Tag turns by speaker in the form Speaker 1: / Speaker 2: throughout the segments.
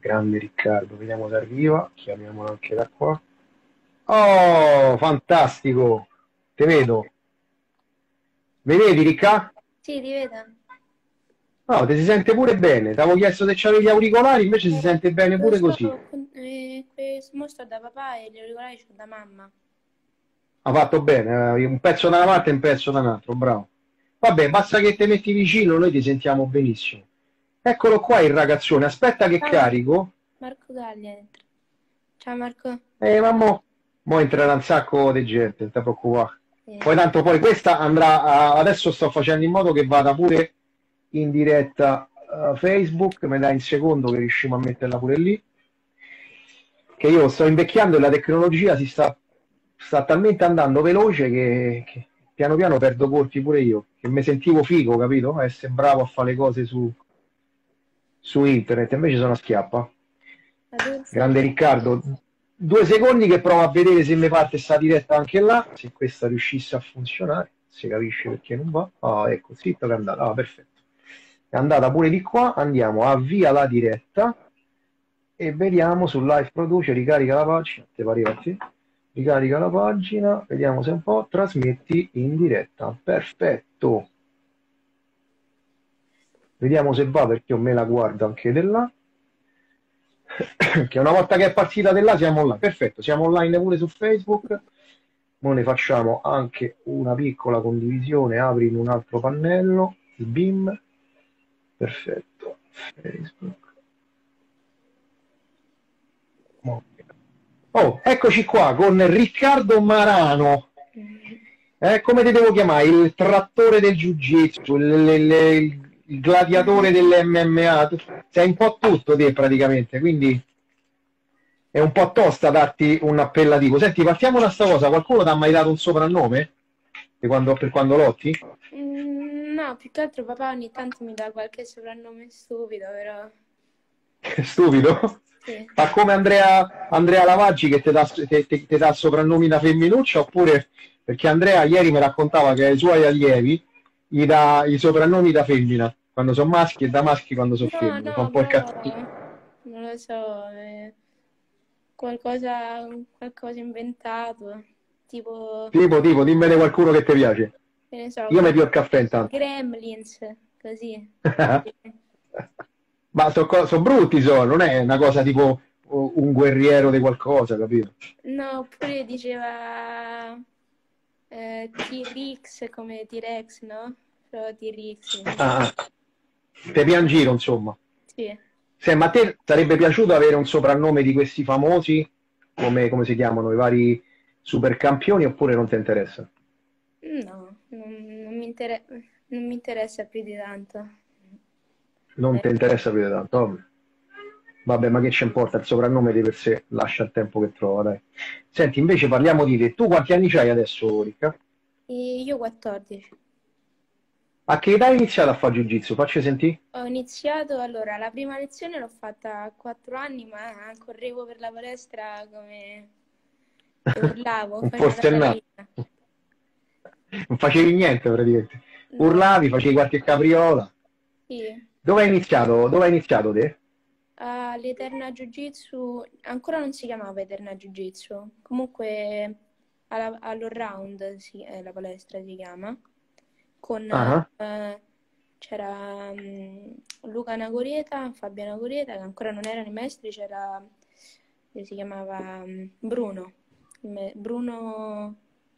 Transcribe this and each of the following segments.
Speaker 1: Grande Riccardo, vediamo se arriva, chiamiamolo anche da qua. Oh, fantastico, te vedo. Mi vedi, Ricca?
Speaker 2: Sì, ti vedo.
Speaker 1: No, ti si sente pure bene. Ti avevo chiesto se c'avevi gli auricolari, invece si sente bene
Speaker 2: Lo
Speaker 1: pure
Speaker 2: so,
Speaker 1: così.
Speaker 2: mo sto da papà e gli auricolari sono da mamma.
Speaker 1: Ha fatto bene, un pezzo da una parte e un pezzo da un altro, bravo. Vabbè, basta che ti metti vicino, noi ti sentiamo benissimo. Eccolo qua il ragazzone, aspetta che
Speaker 2: Ciao Marco,
Speaker 1: carico.
Speaker 2: Marco Galli entra. Ciao Marco.
Speaker 1: Ma mo entrerà un sacco di gente, non ti preoccupare.
Speaker 2: Sì.
Speaker 1: Poi tanto poi questa andrà, adesso sto facendo in modo che vada pure in diretta a Facebook, me dai un secondo che riusciamo a metterla pure lì, che io sto invecchiando e la tecnologia sta talmente andando veloce che piano piano perdo colpi pure io, che mi sentivo figo, capito? Essere bravo a fare le cose su internet, invece sono a schiappa.
Speaker 2: Ma dove stai?
Speaker 1: Grande Riccardo, 2 secondi che provo a vedere se mi parte sta diretta anche là, se questa riuscisse a funzionare, si capisce perché non va. Ah, ecco, zitto che è andata, ah, perfetto. È andata pure di qua, andiamo a via la diretta e vediamo su Live Produce, ricarica la pagina, ti pareva a te? Ricarica la pagina, vediamo se un po', trasmetti in diretta, perfetto. Vediamo se va perché io me la guardo anche di là. Che una volta che è partita di là siamo online. Perfetto, siamo online pure su Facebook. Ora ne facciamo anche una piccola condivisione, apri in un altro pannello, il BIM. Perfetto. Facebook. Oh, eccoci qua con Riccardo Marano.
Speaker 2: Mm.
Speaker 1: Come ti devo chiamare? Il trattore del Jiu-Jitsu, il gladiatore dell'MMA. Sei un po' tutto te praticamente, quindi è un po' tosta darti un appellativo. Senti, partiamo da sta cosa. Qualcuno ti ha mai dato un soprannome? Per quando lotti?
Speaker 2: No, più che altro papà ogni tanto mi dà qualche soprannome stupido, però
Speaker 1: Stupido.
Speaker 2: sì.
Speaker 1: Fa come Andrea Lavaggi che ti dà soprannomi da femminuccia, oppure perché Andrea ieri mi raccontava che ai suoi allievi gli dà i soprannomi da femmina, quando sono maschi, e da maschi quando sono
Speaker 2: No,
Speaker 1: femmine. Fa un
Speaker 2: no,
Speaker 1: po' il
Speaker 2: però
Speaker 1: cazzo.
Speaker 2: non lo so, qualcosa inventato, tipo,
Speaker 1: Tipo, dimmene qualcuno che ti piace.
Speaker 2: che ne so,
Speaker 1: Io mi più il caffè intanto.
Speaker 2: Gremlins, così.
Speaker 1: Ma sono brutti, non è una cosa tipo un guerriero di qualcosa, capito?
Speaker 2: No, oppure diceva T-Rex come T-Rex, no? Però T-Rex,
Speaker 1: Ah, te pian giro, insomma.
Speaker 2: sì.
Speaker 1: Ma a te sarebbe piaciuto avere un soprannome di questi famosi, come si chiamano, i vari supercampioni, oppure non ti interessa?
Speaker 2: No, non mi interessa più di tanto.
Speaker 1: Non
Speaker 2: Eh,
Speaker 1: ti interessa più di tanto, vabbè. Vabbè, ma che ci importa? Il soprannome di per sé lascia il tempo che trova, dai. Senti, invece parliamo di te. Tu quanti anni hai adesso, Ricca?
Speaker 2: e io 14.
Speaker 1: A che età hai iniziato a fare jiu-jitsu? Facci sentire.
Speaker 2: Ho iniziato, allora, la prima lezione l'ho fatta a 4 anni, ma correvo per la palestra come e urlavo,
Speaker 1: Un
Speaker 2: facevo la
Speaker 1: forsennato.
Speaker 2: ballerina.
Speaker 1: Non facevi niente praticamente.
Speaker 2: No,
Speaker 1: Urlavi, facevi qualche capriola.
Speaker 2: sì.
Speaker 1: Dove hai iniziato? Dove hai iniziato te?
Speaker 2: All'Eterna Jiu-Jitsu, ancora non si chiamava Eterna Jiu-Jitsu, comunque all'Allround, sì, la palestra si chiama, con
Speaker 1: Ah,
Speaker 2: c'era Luca Nagoreta, Fabio Nagoreta, che ancora non erano i maestri, c'era, si chiamava Bruno, Bruno,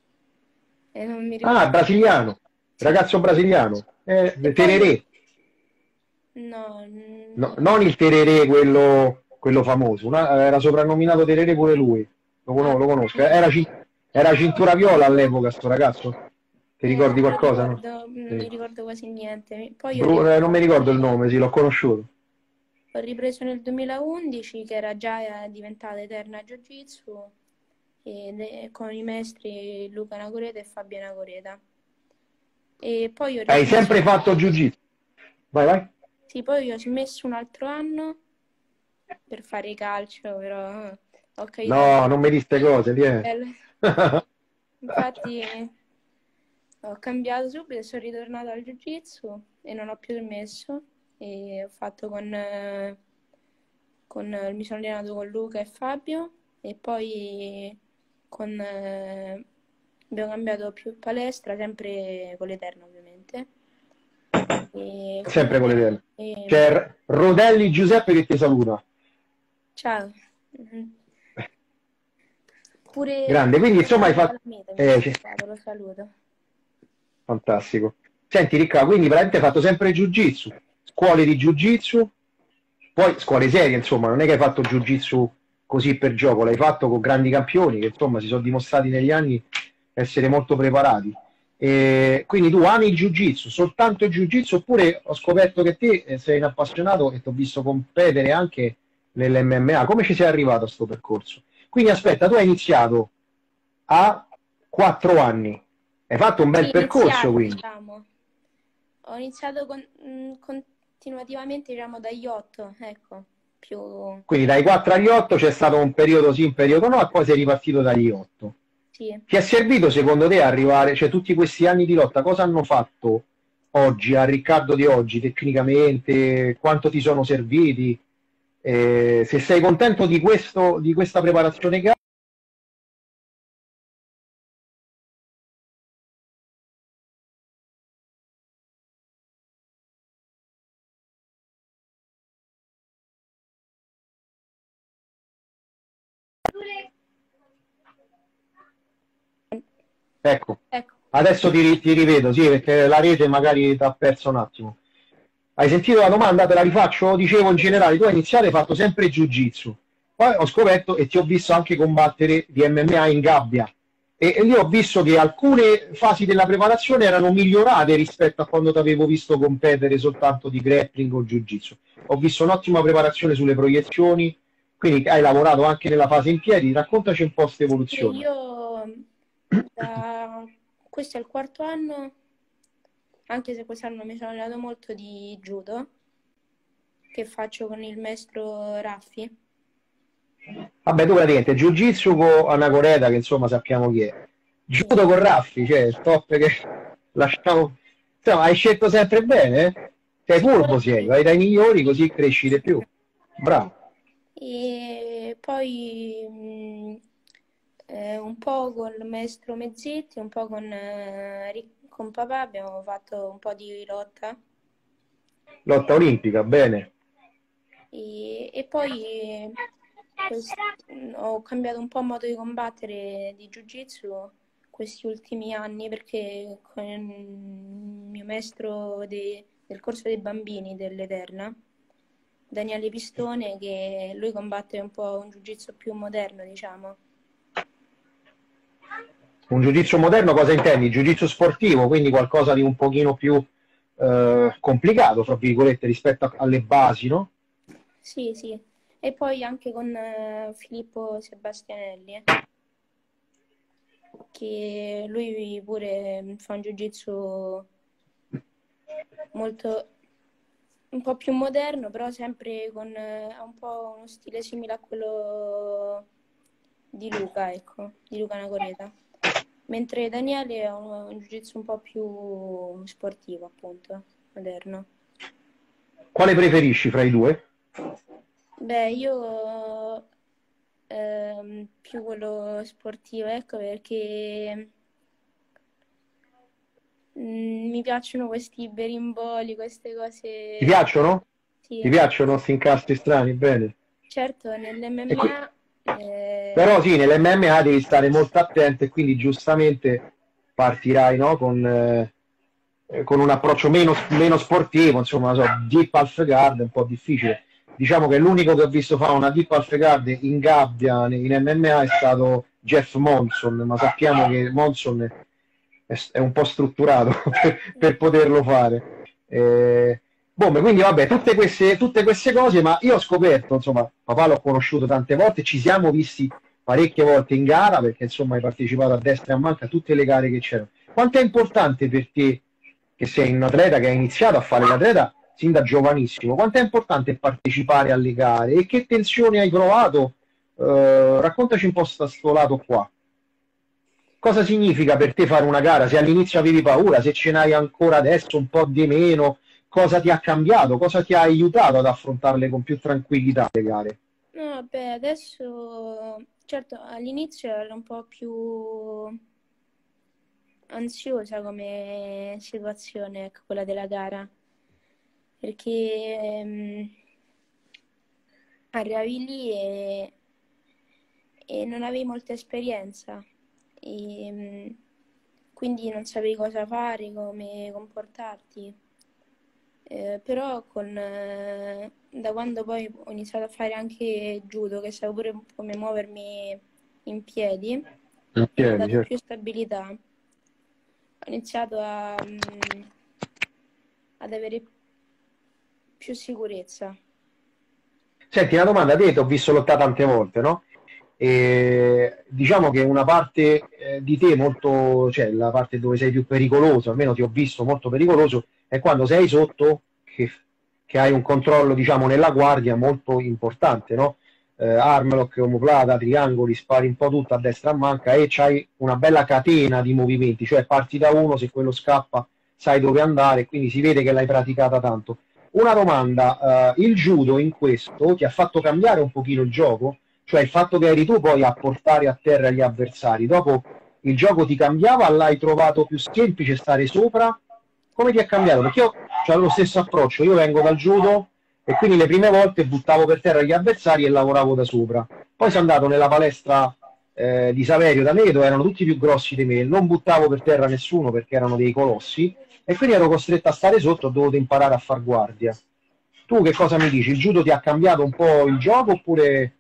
Speaker 2: non mi ricordo,
Speaker 1: brasiliano.
Speaker 2: sì,
Speaker 1: Ragazzo brasiliano.
Speaker 2: e poi,
Speaker 1: Tereré.
Speaker 2: no,
Speaker 1: No, non il Tereré, quello famoso. Era soprannominato Tereré pure lui. Lo conosco.
Speaker 2: no.
Speaker 1: Era cintura viola all'epoca, sto ragazzo. Ti ricordi
Speaker 2: Non
Speaker 1: qualcosa, no?
Speaker 2: ricordo, non mi
Speaker 1: Sì.
Speaker 2: ricordo quasi niente. Poi
Speaker 1: Non mi ricordo il nome, sì, l'ho conosciuto.
Speaker 2: ho ripreso nel 2011, che era già diventata Eterna Jiu-Jitsu, con i maestri Luca Nagoreta e Fabio Nagoreta. E poi ho
Speaker 1: Hai
Speaker 2: rismesso,
Speaker 1: sempre fatto jiu-jitsu. Vai, vai.
Speaker 2: sì, poi ho smesso un altro anno per fare calcio, però ho capito che
Speaker 1: No, non mi dite cose,
Speaker 2: è bello. Infatti ho cambiato subito e sono ritornata al Jiu-Jitsu e non ho più smesso e ho fatto con mi sono allenato con Luca e Fabio e poi abbiamo cambiato più palestra, sempre con l'Eterna ovviamente. E
Speaker 1: Sempre con le tele.
Speaker 2: e-
Speaker 1: C'è Rodelli Giuseppe che ti saluta.
Speaker 2: ciao. Mhm. Pure
Speaker 1: Grande, quindi insomma hai fatto...
Speaker 2: Palameta mi ha
Speaker 1: sì,
Speaker 2: salutato, lo saluto.
Speaker 1: fantastico. Senti Riccardo, quindi veramente hai fatto sempre Jiu-Jitsu, scuole di Jiu-Jitsu, poi scuole serie, insomma, non è che hai fatto Jiu-Jitsu così per gioco, l'hai fatto con grandi campioni che insomma si sono dimostrati negli anni essere molto preparati. E quindi tu ami il Jiu-Jitsu, soltanto il Jiu-Jitsu, oppure ho scoperto che te sei un appassionato e ti ho visto competere anche nell'MMA. Come ci sei arrivato a questo percorso? Quindi aspetta, tu hai iniziato a 4 anni, hai fatto un bel
Speaker 2: Sì,
Speaker 1: percorso
Speaker 2: iniziato,
Speaker 1: quindi.
Speaker 2: diciamo. Ho iniziato continuativamente, diciamo, dagli 8, ecco, più...
Speaker 1: Quindi dai 4 agli 8 c'è stato un periodo sì, un periodo no, e poi sei ripartito dagli 8.
Speaker 2: Sì.
Speaker 1: Ti è servito secondo te arrivare, cioè tutti questi anni di lotta, cosa hanno fatto oggi, a Riccardo di oggi, tecnicamente, quanto ti sono serviti? Se sei contento di questo, di questa preparazione che hai, ecco,
Speaker 2: Ecco,
Speaker 1: adesso ti rivedo, sì, perché la rete magari ti ha perso un attimo. Hai sentito la domanda? Te la rifaccio? Dicevo in generale, tu hai iniziato e hai fatto sempre Jiu-Jitsu. Poi ho scoperto e ti ho visto anche combattere di MMA in gabbia. E lì ho visto che alcune fasi della preparazione erano migliorate rispetto a quando ti avevo visto competere soltanto di grappling o Jiu-Jitsu. Ho visto un'ottima preparazione sulle proiezioni, quindi hai lavorato anche nella fase in piedi. Raccontaci un po' questa
Speaker 2: sì,
Speaker 1: evoluzione.
Speaker 2: io questo è il quarto anno, anche se quest'anno mi sono allenato molto di judo, che faccio con il maestro Raffi.
Speaker 1: Vabbè, tu praticamente Jiu-Jitsu con Anacoreta, che insomma sappiamo chi è.
Speaker 2: Sì.
Speaker 1: Judo con Raffi, cioè il top che lasciamo. Insomma, hai scelto sempre bene, eh? Sei
Speaker 2: Sì,
Speaker 1: furbo, sei, vai dai migliori così cresci di più. Bravo.
Speaker 2: e poi un po' con il maestro Mezzetti, un po' con papà abbiamo fatto un po' di lotta
Speaker 1: Lotta olimpica, bene.
Speaker 2: e poi ho cambiato un po' modo di combattere di Jiu-Jitsu questi ultimi anni perché con il mio maestro del corso dei bambini dell'Eterna, Daniele Pistone, che lui combatte un po' un Jiu-Jitsu più moderno, diciamo.
Speaker 1: Un Jiu-Jitsu moderno cosa intendi? Jiu-Jitsu sportivo, quindi qualcosa di un pochino più complicato, fra virgolette, rispetto alle basi, no?
Speaker 2: Sì, sì. E poi anche con Filippo Sebastianelli, che lui pure fa un jiu-jitsu molto, un po' più moderno, però sempre con ha un po' uno stile simile a quello di Luca, ecco, di Luca Nagoreta. Mentre Daniele ha un jiu-jitsu un po' più sportivo, appunto, moderno.
Speaker 1: Quale preferisci fra i due?
Speaker 2: Beh, io più quello sportivo, ecco, perché mi piacciono questi berimboli, queste
Speaker 1: Ti
Speaker 2: cose.
Speaker 1: piacciono? Ti
Speaker 2: Sì,
Speaker 1: piacciono questi incastri strani? Bene.
Speaker 2: certo,
Speaker 1: E qui-
Speaker 2: nell'MMA
Speaker 1: Però sì, nell'MMA devi stare molto attento e quindi giustamente partirai, no, con un approccio meno sportivo, insomma, non so, deep half guard è un po' difficile. Diciamo che l'unico che ho visto fare una deep half guard in gabbia in MMA è stato Jeff Monson, ma sappiamo che Monson è un po' strutturato per poterlo fare. Boh, quindi vabbè, tutte queste cose, ma io ho scoperto, insomma, papà l'ho conosciuto tante volte, ci siamo visti parecchie volte in gara, perché insomma hai partecipato a destra e a manca a tutte le gare che c'erano. Quanto è importante per te, che sei un atleta che ha iniziato a fare l'atleta sin da giovanissimo, quanto è importante partecipare alle gare e che tensione hai provato? Raccontaci un po' sto lato qua. Cosa significa per te fare una gara? Se all'inizio avevi paura, se ce n'hai ancora adesso un po' di meno, cosa ti ha cambiato, cosa ti ha aiutato ad affrontarle con più tranquillità le gare.
Speaker 2: No, beh, adesso, certo, all'inizio ero un po' più ansiosa come situazione, ecco, quella della gara, perché arrivavi lì e non avevi molta esperienza, e, quindi non sapevi cosa fare, come comportarti. Però da quando poi ho iniziato a fare anche judo, che sapevo pure come muovermi in piedi,
Speaker 1: In
Speaker 2: mi ha
Speaker 1: piedi,
Speaker 2: dato
Speaker 1: certo.
Speaker 2: più stabilità. Ho iniziato ad avere più sicurezza.
Speaker 1: Senti, una domanda, te ti ho visto lottare tante volte, no? E diciamo che una parte di te molto, cioè la parte dove sei più pericoloso, almeno ti ho visto molto pericoloso, è quando sei sotto che hai un controllo, diciamo, nella guardia molto importante, no? Armlock, omoplata, triangoli, spari un po' tutto a destra a manca e c'hai una bella catena di movimenti, cioè parti da uno, se quello scappa sai dove andare, quindi si vede che l'hai praticata tanto. Una domanda, il judo in questo ti ha fatto cambiare un pochino il gioco? Cioè il fatto che eri tu poi a portare a terra gli avversari, dopo il gioco ti cambiava, l'hai trovato più semplice stare sopra? Come ti è cambiato? Perché io ho lo stesso approccio, io vengo dal judo e quindi le prime volte buttavo per terra gli avversari e lavoravo da sopra. Poi sono andato nella palestra di Saverio da Neto, erano tutti più grossi di me, non buttavo per terra nessuno perché erano dei colossi e quindi ero costretto a stare sotto, ho dovuto imparare a far guardia. Tu che cosa mi dici? Il judo ti ha cambiato un po' il gioco oppure...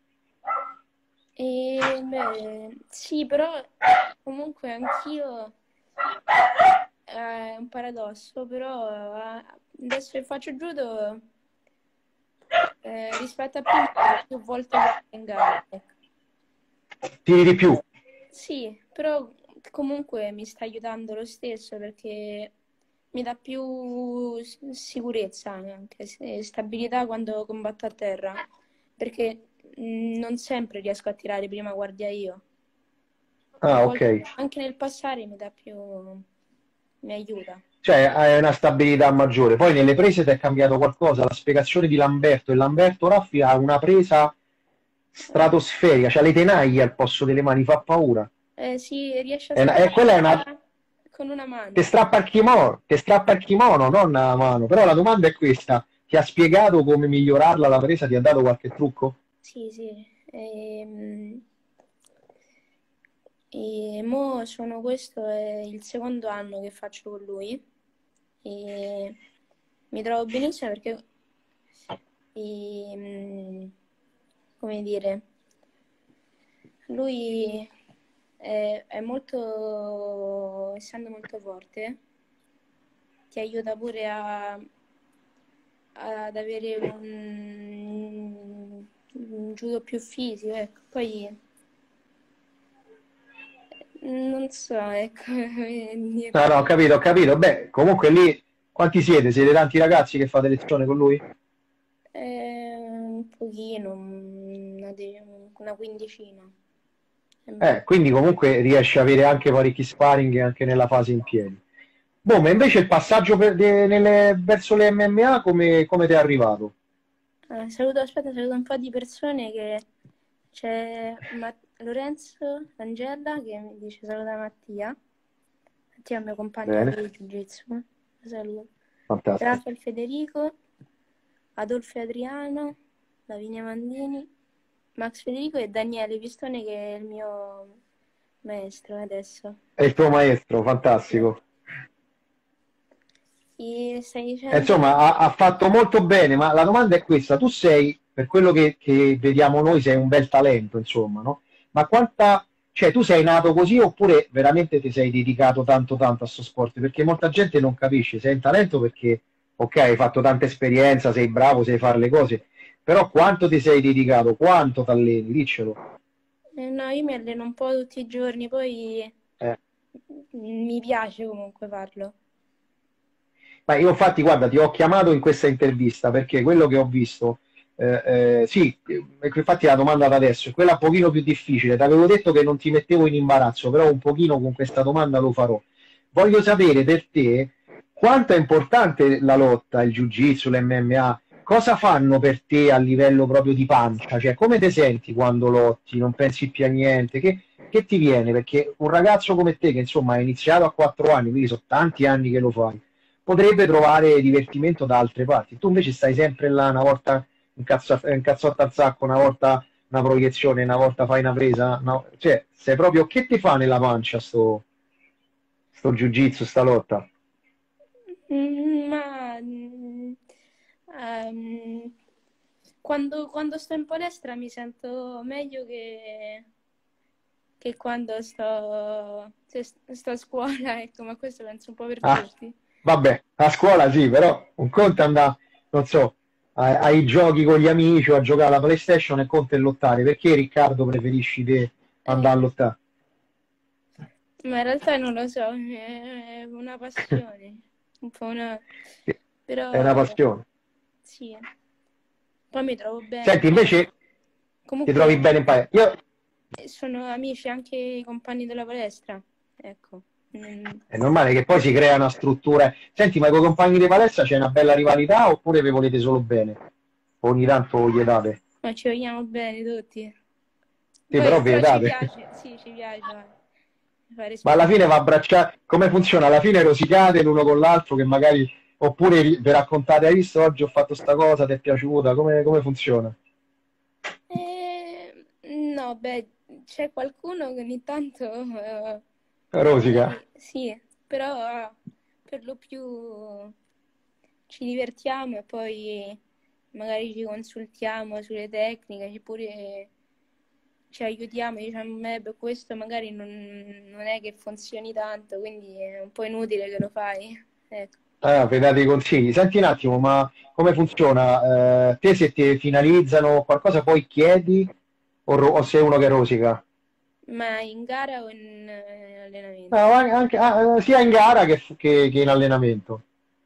Speaker 2: E beh, sì, però comunque anch'io è un paradosso, però adesso che faccio judo rispetto a prima ho più volte in gara, ecco.
Speaker 1: Tiri di più?
Speaker 2: Sì, però comunque mi sta aiutando lo stesso perché mi dà più sicurezza anche, stabilità quando combatto a terra, perché non sempre riesco a tirare prima guardia io. A
Speaker 1: Ah, ok.
Speaker 2: volte anche nel passare mi aiuta.
Speaker 1: Cioè hai una stabilità maggiore. Poi nelle prese ti è cambiato qualcosa? La spiegazione di Lamberto e Lamberto Raffi ha una presa stratosferica, cioè le tenaglie al posto delle mani, fa paura.
Speaker 2: Si riesce a
Speaker 1: Quella è una...
Speaker 2: stare con una
Speaker 1: Ti
Speaker 2: mano.
Speaker 1: strappa il kimono, non la mano. Però la domanda è questa: ti ha spiegato come migliorarla la presa? Ti ha dato qualche trucco?
Speaker 2: Sì, sì. E mo questo è il secondo anno che faccio con lui e mi trovo benissimo perché, come dire, lui è molto, essendo molto forte, ti aiuta pure ad avere un judo più fisico, ecco. Poi non so, ecco.
Speaker 1: No, no, ho capito, ho capito. Beh, comunque lì quanti siete? Siete tanti ragazzi che fate lezione con lui?
Speaker 2: Un pochino, una quindicina.
Speaker 1: Quindi comunque riesci a avere anche parecchi sparring anche nella fase in piedi. Boh, ma invece il passaggio verso le MMA come ti è arrivato?
Speaker 2: Aspetta, saluto un po' di persone che c'è Lorenzo Angela che mi dice saluta Mattia. Mattia è il mio compagno
Speaker 1: Bene,
Speaker 2: di Jiu-Jitsu. Lo saluto.
Speaker 1: fantastico.
Speaker 2: Rafael Federico, Adolfo Adriano, Lavinia Mandini, Max Federico e Daniele Pistone che è il mio maestro adesso.
Speaker 1: È il tuo maestro, fantastico.
Speaker 2: E stai dicendo?
Speaker 1: Insomma, ha fatto molto bene, ma la domanda è questa: tu sei, per quello che vediamo noi, sei un bel talento, insomma, no? Ma quanta, cioè, tu sei nato così oppure veramente ti sei dedicato tanto tanto a sto sport? Perché molta gente non capisce, sei un talento perché, ok, hai fatto tanta esperienza, sei bravo, sai fare le cose, però quanto ti sei dedicato, quanto ti alleni, diccelo.
Speaker 2: No, io mi alleno un po' tutti i giorni, poi
Speaker 1: Eh.
Speaker 2: mi piace comunque farlo.
Speaker 1: Ma io infatti, guarda, ti ho chiamato in questa intervista perché quello che ho visto, sì, infatti la domanda da adesso è quella un pochino più difficile. Ti avevo detto che non ti mettevo in imbarazzo, però un pochino con questa domanda lo farò. Voglio sapere per te, quanto è importante la lotta, il jiu-jitsu, l'MMA? Cosa fanno per te a livello proprio di pancia? Cioè, come ti senti quando lotti? Non pensi più a niente? Che ti viene? Perché un ragazzo come te, che insomma ha iniziato a 4 anni, quindi sono tanti anni che lo fai, potrebbe trovare divertimento da altre parti. Tu invece stai sempre là, una volta un cazzotto al sacco, una volta una proiezione, una volta fai una presa, no? Cioè, sei proprio che ti fa nella pancia sto jiu-jitsu, sta lotta?
Speaker 2: Ma ehm, quando sto in palestra mi sento meglio che quando sto a scuola, ecco, ma questo penso un po' per
Speaker 1: Ah,
Speaker 2: tutti.
Speaker 1: vabbè, a scuola sì, però un conto è andare, non so, ai giochi con gli amici o a giocare alla PlayStation e conto è lottare. Perché Riccardo preferisci te
Speaker 2: Eh,
Speaker 1: andare a lottare?
Speaker 2: ma in realtà non lo so, è una passione, un po' una...
Speaker 1: È una
Speaker 2: però
Speaker 1: passione.
Speaker 2: sì, poi mi trovo bene.
Speaker 1: Senti, invece ti trovi
Speaker 2: Comunque
Speaker 1: bene in paese. Io
Speaker 2: sono amici anche i compagni della palestra, ecco.
Speaker 1: è normale che poi si crea una struttura. Senti, ma con i tuoi compagni di palestra c'è una bella rivalità oppure vi volete solo bene? Ogni tanto gli date?
Speaker 2: Ma ci vogliamo bene tutti.
Speaker 1: Sì, però
Speaker 2: Poi,
Speaker 1: vi
Speaker 2: però ci
Speaker 1: date.
Speaker 2: piace, sì, ci piace fare
Speaker 1: Ma alla fine
Speaker 2: sport.
Speaker 1: va abbracciato. Come funziona? Alla fine rosicate l'uno con l'altro che magari. Oppure vi raccontate, hai visto oggi ho fatto sta cosa, ti è piaciuta? Come funziona?
Speaker 2: No, beh, c'è qualcuno che ogni tanto
Speaker 1: Rosica.
Speaker 2: magari sì, però per lo più ci divertiamo e poi magari ci consultiamo sulle tecniche, pure ci aiutiamo, diciamo, beh, questo magari non è che funzioni tanto, quindi è un po' inutile che lo fai. Ecco.
Speaker 1: Vi date i consigli. Senti un attimo, ma come funziona? Te se ti finalizzano qualcosa poi chiedi o sei uno che rosica?
Speaker 2: Ma in gara o in
Speaker 1: No,
Speaker 2: allenamento?
Speaker 1: sia in gara che in allenamento.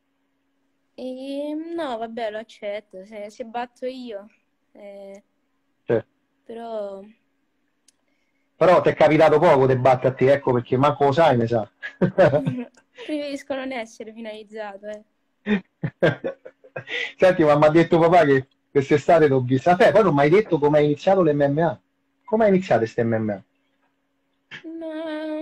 Speaker 2: No, vabbè, lo accetto, se batto io, eh,
Speaker 1: Cioè,
Speaker 2: però
Speaker 1: però ti è capitato poco di battere a te, ecco perché manco lo sai, mi sa.
Speaker 2: preferisco non essere finalizzato, eh.
Speaker 1: Senti, ma mi ha detto papà che quest'estate ti ho visto. Vabbè, poi non mi hai detto come hai iniziato l'MMA. Come hai iniziato questo MMA?
Speaker 2: Ma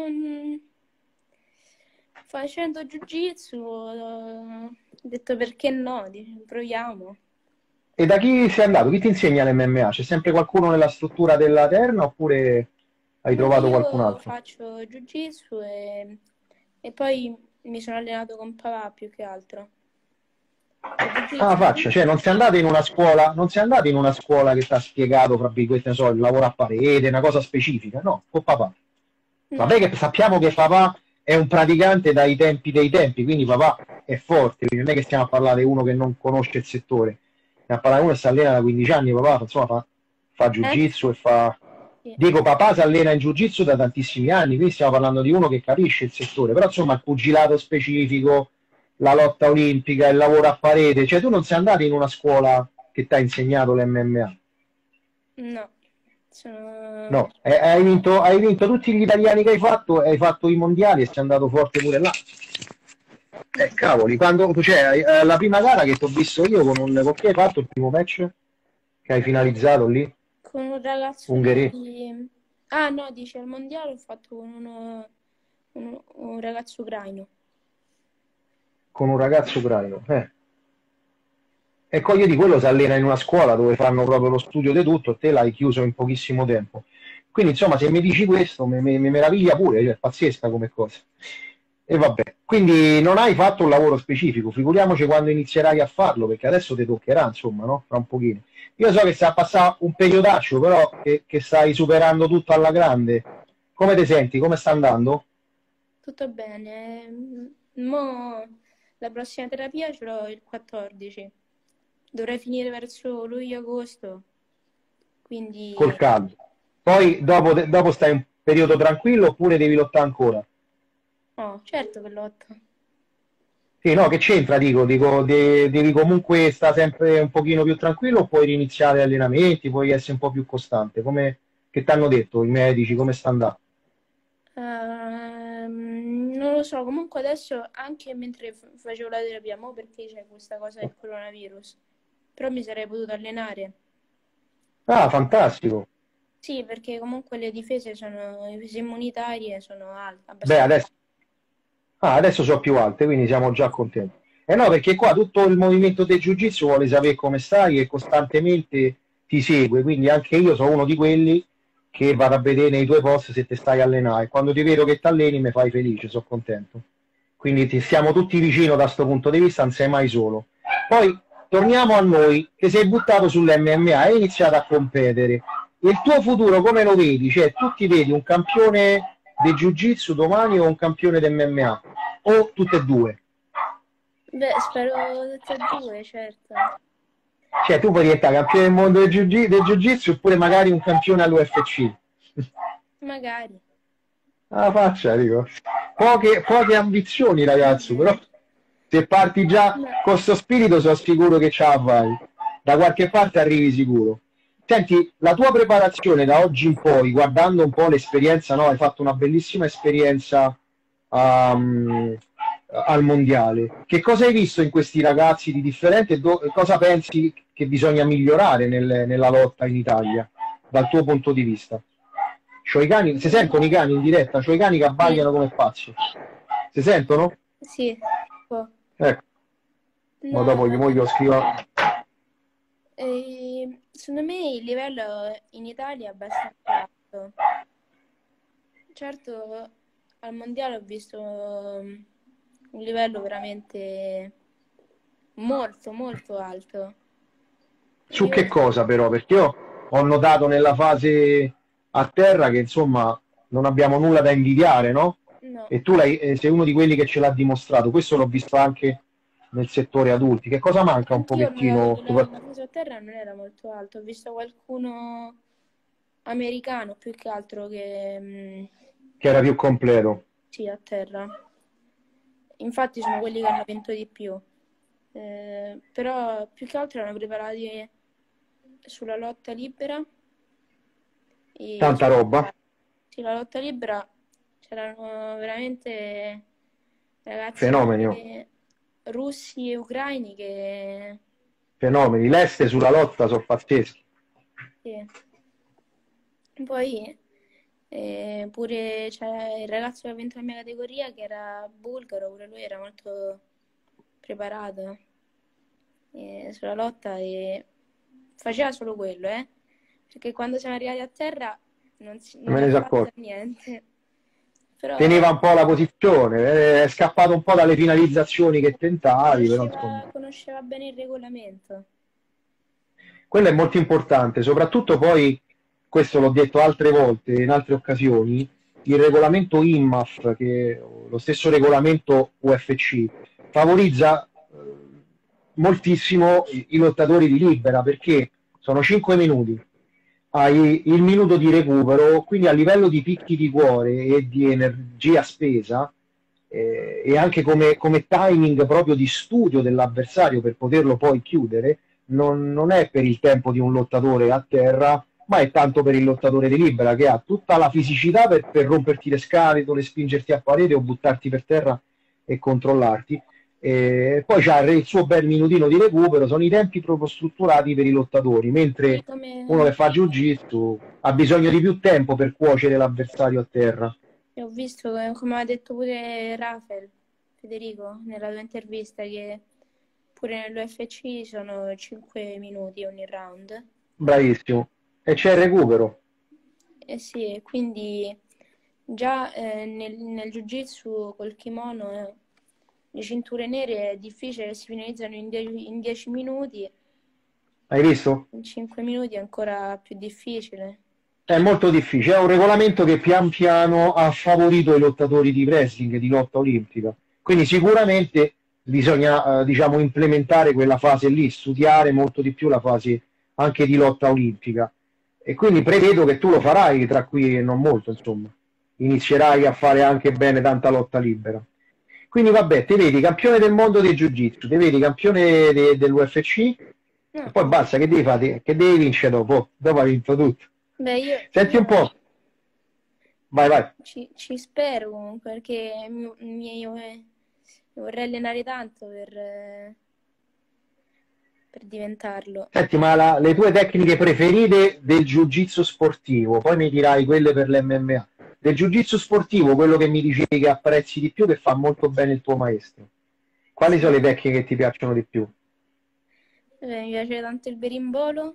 Speaker 2: facendo jiu-jitsu ho detto perché no, proviamo.
Speaker 1: E da chi sei andato? Chi ti insegna l'MMA? C'è sempre qualcuno nella struttura della Terna oppure hai
Speaker 2: No,
Speaker 1: trovato qualcun
Speaker 2: io
Speaker 1: altro?
Speaker 2: faccio jiu-jitsu e poi mi sono allenato con papà più che altro. Tu
Speaker 1: Ah,
Speaker 2: jiu-jitsu tu?
Speaker 1: faccia, cioè non sei andato in una scuola, non sei andato in una scuola che ti ha spiegato, fra virgolette, ne so, il lavoro a parete, una cosa specifica, no, con papà. Vabbè
Speaker 2: No,
Speaker 1: che sappiamo che papà è un praticante dai tempi dei tempi, quindi papà è forte, quindi non è che stiamo a parlare di uno che non conosce il settore, stiamo a parlare di uno che si allena da 15 anni, papà, insomma, fa
Speaker 2: eh?
Speaker 1: jiu-jitsu e fa.
Speaker 2: Sì.
Speaker 1: Dico, papà si allena in jiu-jitsu da tantissimi anni, quindi stiamo parlando di uno che capisce il settore, però insomma il pugilato specifico, la lotta olimpica, il lavoro a parete, cioè tu non sei andato in una scuola che ti ha insegnato l'MMA.
Speaker 2: No, sono...
Speaker 1: No, hai vinto tutti gli italiani che hai fatto i mondiali e sei andato forte pure là. Cavoli, quando, cioè, la prima gara che ti ho visto io con chi hai fatto il primo match che hai finalizzato lì?
Speaker 2: con un ragazzo
Speaker 1: Ungheria,
Speaker 2: di... Ah no, dice al mondiale ho fatto con un ragazzo ucraino.
Speaker 1: con un ragazzo ucraino. E poi io di quello si allena in una scuola dove fanno proprio lo studio di tutto, te l'hai chiuso in pochissimo tempo. Quindi, insomma, se mi dici questo, mi meraviglia pure, cioè, è pazzesca come cosa. E vabbè, quindi non hai fatto un lavoro specifico, figuriamoci quando inizierai a farlo, perché adesso ti toccherà, insomma, no? Fra un pochino. Io so che sta a passare un periodaccio, però che stai superando tutto alla grande. Come ti senti? Come sta andando?
Speaker 2: Tutto bene. Mo la prossima terapia ce l'ho il 14. Dovrei finire verso luglio-agosto,
Speaker 1: Col
Speaker 2: quindi
Speaker 1: caldo. Poi dopo stai un periodo tranquillo oppure devi lottare ancora?
Speaker 2: oh, certo che lotto.
Speaker 1: Sì, no, che c'entra, dico, devi comunque stare sempre un pochino più tranquillo o puoi riniziare gli allenamenti, puoi essere un po' più costante, come che ti hanno detto i medici, come sta andando?
Speaker 2: Non lo lo so, comunque adesso anche mentre facevo la terapia, mo perché c'è questa cosa del coronavirus, però mi sarei potuto allenare.
Speaker 1: Ah, fantastico.
Speaker 2: Sì, perché comunque le difese immunitarie sono
Speaker 1: Beh,
Speaker 2: abbastanza.
Speaker 1: adesso sono più alte, quindi siamo già contenti. Eh no, perché qua tutto il movimento del Jiu-Jitsu vuole sapere come stai e costantemente ti segue, quindi anche io sono uno di quelli che vado a vedere nei tuoi post se ti stai allenando. E quando ti vedo che ti alleni mi fai felice, sono contento. Quindi siamo tutti vicino da questo punto di vista, non sei mai solo. Poi torniamo a noi, che sei buttato sull'MMA e hai iniziato a competere. Il tuo futuro come lo vedi? Cioè, tu ti vedi un campione di Jiu-Jitsu domani o un campione di MMA? O tutte e due?
Speaker 2: Beh, spero tutte e due, certo.
Speaker 1: Cioè, tu puoi diventare campione del mondo del Jiu-Jitsu oppure magari un campione all'UFC.
Speaker 2: Magari.
Speaker 1: Ah, faccia, dico. Poche ambizioni, ragazzo, però se parti già
Speaker 2: No.
Speaker 1: con questo spirito sono sicuro che ce la fai. Da qualche parte arrivi sicuro. Senti, la tua preparazione da oggi in poi, guardando un po' l'esperienza, no? Hai fatto una bellissima esperienza al mondiale. Che cosa hai visto in questi ragazzi di differente e cosa pensi che bisogna migliorare nella lotta in Italia, dal tuo punto di vista? C'ho i cani, si sentono i cani in diretta? C'ho i cani che abbagliano come pazzi. Si sentono?
Speaker 2: Sì. Oh.
Speaker 1: Ecco, ma
Speaker 2: No,
Speaker 1: dopo glielo scrivo.
Speaker 2: secondo me il livello in Italia è abbastanza alto. Certo, al mondiale ho visto un livello veramente molto, molto alto.
Speaker 1: Su
Speaker 2: Io
Speaker 1: che cosa però? Perché io ho notato nella fase a terra che insomma non abbiamo nulla da invidiare, no?
Speaker 2: no,
Speaker 1: E tu sei uno di quelli che ce l'ha dimostrato. Questo l'ho visto anche nel settore adulti. Che cosa manca un
Speaker 2: anch'io ho notato
Speaker 1: pochettino?
Speaker 2: che la fase a terra non era molto alto. Ho visto qualcuno americano più che altro che
Speaker 1: Che era più completo.
Speaker 2: sì, a terra. Infatti sono quelli che hanno vinto di più. Però più che altro erano preparati sulla lotta libera.
Speaker 1: Tanta roba.
Speaker 2: Sì, la lotta libera c'erano veramente ragazzi
Speaker 1: Fenomeni.
Speaker 2: russi e ucraini che
Speaker 1: Fenomeni. L'este sulla lotta sono pazzeschi.
Speaker 2: sì. Poi pure c'è il ragazzo che ha vinto la mia categoria che era bulgaro, pure lui era molto preparato sulla lotta e faceva solo quello, perché quando siamo arrivati a terra non
Speaker 1: Me ne
Speaker 2: ha
Speaker 1: sono
Speaker 2: fatto
Speaker 1: accorto.
Speaker 2: niente. Però
Speaker 1: Teneva un po' la posizione, è scappato un po' dalle finalizzazioni che tentavi, però insomma.
Speaker 2: conosceva bene il regolamento.
Speaker 1: Quello è molto importante, soprattutto poi, questo l'ho detto altre volte, in altre occasioni, il regolamento INMAF, che è lo stesso regolamento UFC, favorizza moltissimo i lottatori di libera perché sono 5 minuti, hai il minuto di recupero, quindi a livello di picchi di cuore e di energia spesa e anche come timing proprio di studio dell'avversario per poterlo poi chiudere, non è per il tempo di un lottatore a terra, ma è tanto per il lottatore di libera che ha tutta la fisicità per romperti le scatole, spingerti a parete o buttarti per terra e controllarti. E poi c'ha il suo bel minutino di recupero, sono i tempi proprio strutturati per i lottatori, mentre uno che fa jiu-jitsu ha bisogno di più tempo per cuocere l'avversario a terra.
Speaker 2: Ho visto, come ha detto pure Rafael, Federico, nella tua intervista, che pure nell'UFC sono 5 minuti ogni round.
Speaker 1: Bravissimo. E c'è il recupero.
Speaker 2: Eh sì, quindi già nel jiu-jitsu col kimono le cinture nere è difficile che si finalizzano in 10 minuti,
Speaker 1: Hai visto?
Speaker 2: in 5 minuti è ancora più difficile.
Speaker 1: È molto difficile, è un regolamento che pian piano ha favorito i lottatori di wrestling, di lotta olimpica. Quindi sicuramente bisogna diciamo, implementare quella fase lì, studiare molto di più la fase anche di lotta olimpica. E quindi prevedo che tu lo farai tra qui e non molto, insomma. Inizierai a fare anche bene tanta lotta libera. Quindi vabbè, ti vedi campione del mondo del Jiu-Jitsu, ti vedi campione dell'UFC
Speaker 2: No.
Speaker 1: e poi basta, che devi fare? Che devi vincere dopo? Dopo hai vinto tutto.
Speaker 2: Beh,
Speaker 1: Senti un po'. Vai, vai.
Speaker 2: Ci spero comunque, perché mi vorrei allenare tanto per diventarlo.
Speaker 1: Senti, ma le tue tecniche preferite del jiu-jitsu sportivo, poi mi dirai quelle per l'MMA. Del jiu-jitsu sportivo, quello che mi dicevi che apprezzi di più, che fa molto bene il tuo maestro. Quali sono
Speaker 2: Sì.
Speaker 1: le tecniche che ti piacciono di più?
Speaker 2: Mi piace tanto il berimbolo,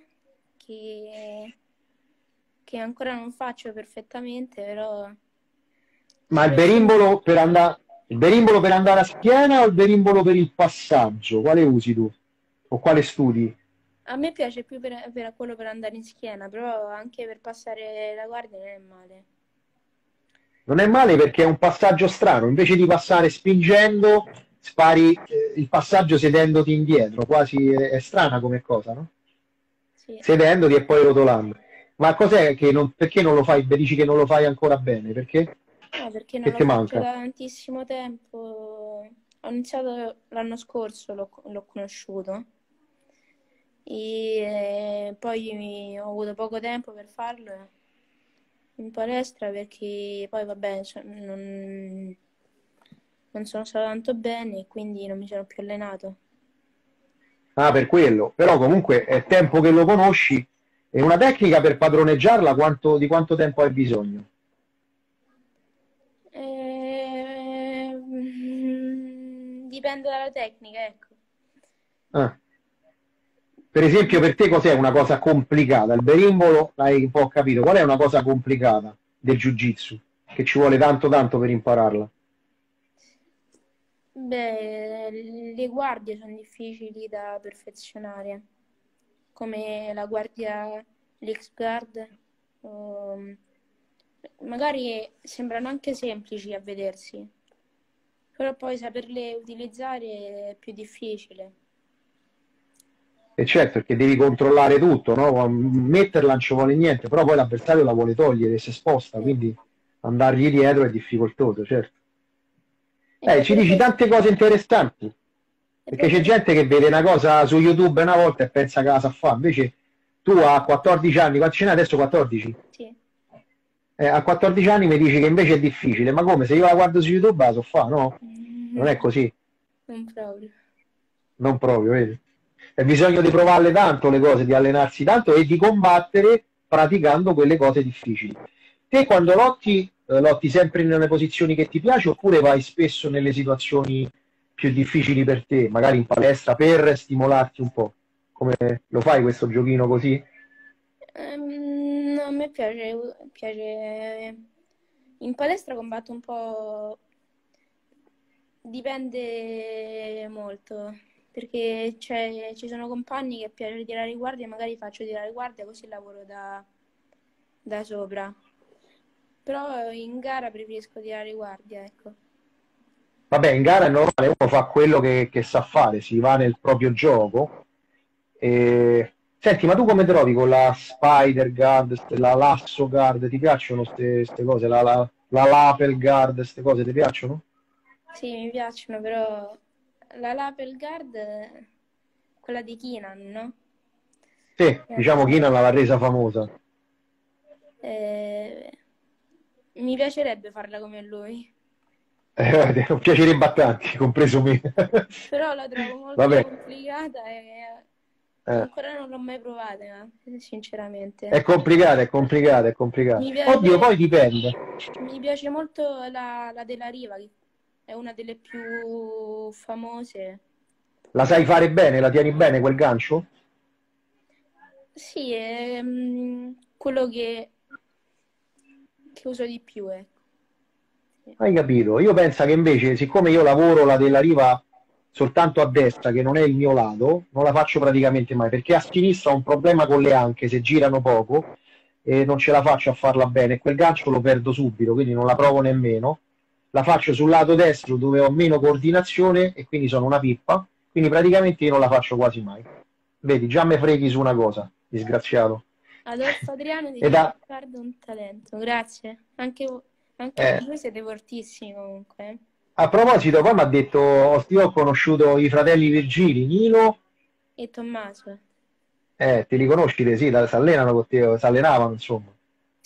Speaker 2: che ancora non faccio perfettamente, però
Speaker 1: Ma
Speaker 2: sicuramente
Speaker 1: il berimbolo per andare a schiena o il berimbolo per il passaggio? Quale usi tu? O quale studi?
Speaker 2: a me piace più per quello per andare in schiena, però anche per passare la guardia non è male.
Speaker 1: Non è male perché è un passaggio strano, invece di passare spingendo, spari il passaggio sedendoti indietro, quasi è strana come cosa, no?
Speaker 2: Sì.
Speaker 1: Sedendoti e poi rotolando. Ma cos'è che perché non lo fai? Dici che non lo fai ancora bene? Perché?
Speaker 2: No, perché non
Speaker 1: Che
Speaker 2: lo
Speaker 1: ti
Speaker 2: faccio
Speaker 1: manca?
Speaker 2: da tantissimo tempo. Ho iniziato l'anno scorso, l'ho conosciuto. E poi ho avuto poco tempo per farlo in palestra perché poi vabbè non sono stato tanto bene e quindi non mi sono più allenato.
Speaker 1: Ah, per quello. Però comunque è tempo che lo conosci e una tecnica per padroneggiarla, di quanto tempo hai bisogno?
Speaker 2: Dipende dalla tecnica, ecco.
Speaker 1: Ah. Per esempio, per te cos'è una cosa complicata? Il berimbolo l'hai un po' capito. Qual è una cosa complicata del jiu-jitsu? Che ci vuole tanto tanto per impararla?
Speaker 2: Beh, le guardie sono difficili da perfezionare, come la guardia, l'X-guard. um, Magari sembrano anche semplici a vedersi, però poi saperle utilizzare è più difficile.
Speaker 1: E certo, perché devi controllare tutto, no? Metterla non ci vuole niente, però poi l'avversario la vuole togliere se sposta,
Speaker 2: Sì.
Speaker 1: quindi andargli dietro è difficoltoso, certo.
Speaker 2: E
Speaker 1: Ci dici tante cose interessanti, perché c'è
Speaker 2: proprio
Speaker 1: gente che vede una cosa su YouTube una volta e pensa che la sa fare, invece tu a 14 anni, quanti ce n'hai adesso 14?
Speaker 2: sì.
Speaker 1: A 14 anni mi dici che invece è difficile, ma come? Se io la guardo su YouTube la so fare, no? Non è così,
Speaker 2: Non proprio.
Speaker 1: non proprio, vedi? È bisogno di provarle tanto le cose, di allenarsi tanto e di combattere praticando quelle cose difficili. Te quando lotti, lotti sempre nelle posizioni che ti piace oppure vai spesso nelle situazioni più difficili per te, magari in palestra per stimolarti un po'? Come lo fai questo giochino così?
Speaker 2: No, a me piace. In palestra combatto un po'. Dipende molto, perché ci sono compagni che piace tirare guardia e magari faccio tirare guardia così lavoro da sopra. Però in gara preferisco tirare guardia, ecco.
Speaker 1: Vabbè, in gara è normale, uno fa quello che sa fare, si va nel proprio gioco. Senti, ma tu come trovi con la Spider Guard, la Lasso Guard? Ti piacciono queste cose? La Lapel Guard, queste cose ti piacciono?
Speaker 2: Sì, mi piacciono, però la Lapel Guard, quella di Kinan, no?
Speaker 1: Sì, diciamo
Speaker 2: Piace.
Speaker 1: Keenan l'ha resa famosa.
Speaker 2: Eh, Mi piacerebbe farla come lui,
Speaker 1: Piacerebbe a tanti, compreso me.
Speaker 2: però la trovo molto
Speaker 1: Vabbè,
Speaker 2: complicata e
Speaker 1: eh,
Speaker 2: ancora non l'ho mai provata,
Speaker 1: è
Speaker 2: sinceramente.
Speaker 1: complicata, è complicata, è complicata.
Speaker 2: Mi
Speaker 1: Oddio,
Speaker 2: piace,
Speaker 1: poi dipende.
Speaker 2: mi piace molto la della Riva, che è una delle più famose.
Speaker 1: La sai fare bene? La tieni bene quel gancio?
Speaker 2: Sì, è quello che uso di più, ecco. Sì.
Speaker 1: Hai capito? Io penso che invece, siccome io lavoro la della riva soltanto a destra, che non è il mio lato, non la faccio praticamente mai, perché a sinistra ho un problema con le anche, se girano poco, e non ce la faccio a farla bene. Quel gancio lo perdo subito, quindi non la provo nemmeno. La faccio sul lato destro dove ho meno coordinazione e quindi sono una pippa, quindi praticamente io non la faccio quasi mai. Vedi, già mi freghi su una cosa, disgraziato.
Speaker 2: Adolfo Adriano
Speaker 1: E
Speaker 2: dice
Speaker 1: da,
Speaker 2: Riccardo è un talento, grazie. Anche
Speaker 1: eh,
Speaker 2: voi siete fortissimi comunque.
Speaker 1: A proposito, poi mi ha detto, io ho conosciuto i fratelli Virgili, Nino,
Speaker 2: E Tommaso.
Speaker 1: te li conosci, sì, si allenano con te, si allenavano, insomma.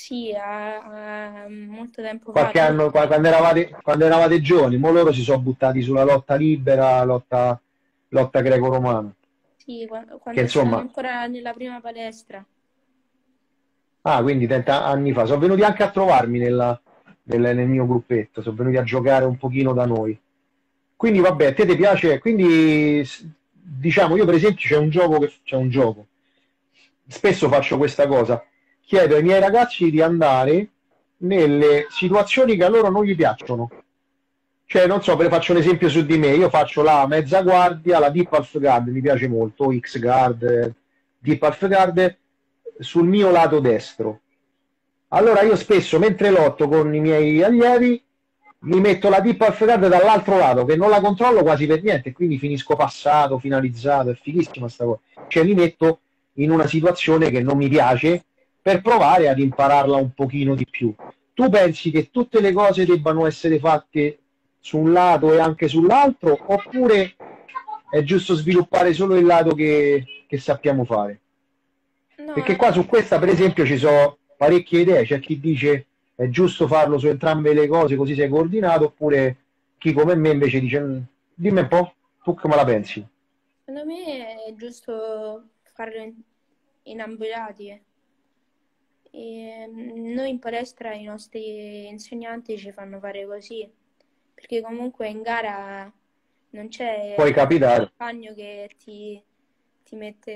Speaker 2: Sì, molto tempo fa.
Speaker 1: Qualche anno, quando eravate giovani, mo loro si sono buttati sulla lotta libera, lotta greco-romana,
Speaker 2: Sì,
Speaker 1: che
Speaker 2: quando stavamo
Speaker 1: insomma,
Speaker 2: ancora nella prima palestra.
Speaker 1: ah, quindi 30 anni fa, sono venuti anche a trovarmi nel mio gruppetto, sono venuti a giocare un pochino da noi. Quindi vabbè, a te ti piace, quindi diciamo io per esempio c'è un gioco, spesso faccio questa cosa, chiedo ai miei ragazzi di andare nelle situazioni che a loro non gli piacciono. Cioè, non so, faccio un esempio su di me, io faccio la mezza guardia, la deep half guard, mi piace molto, o X guard, deep half guard, sul mio lato destro. Allora io spesso, mentre lotto con i miei allievi, mi metto la deep half guard dall'altro lato, che non la controllo quasi per niente, quindi finisco passato, finalizzato, è fighissima sta cosa. Cioè mi metto in una situazione che non mi piace per provare ad impararla un pochino di più. Tu pensi che tutte le cose debbano essere fatte su un lato e anche sull'altro, oppure è giusto sviluppare solo il lato che sappiamo fare?
Speaker 2: No,
Speaker 1: Perché qua su questa, per esempio, ci sono parecchie idee. C'è chi dice è giusto farlo su entrambe le cose così sei coordinato, oppure chi come me invece dice dimmi un po', tu come la pensi?
Speaker 2: secondo me è giusto farlo in ambo i lati. E noi in palestra i nostri insegnanti ci fanno fare così, perché comunque in gara non c'è
Speaker 1: Puoi
Speaker 2: il
Speaker 1: capitare,
Speaker 2: compagno che ti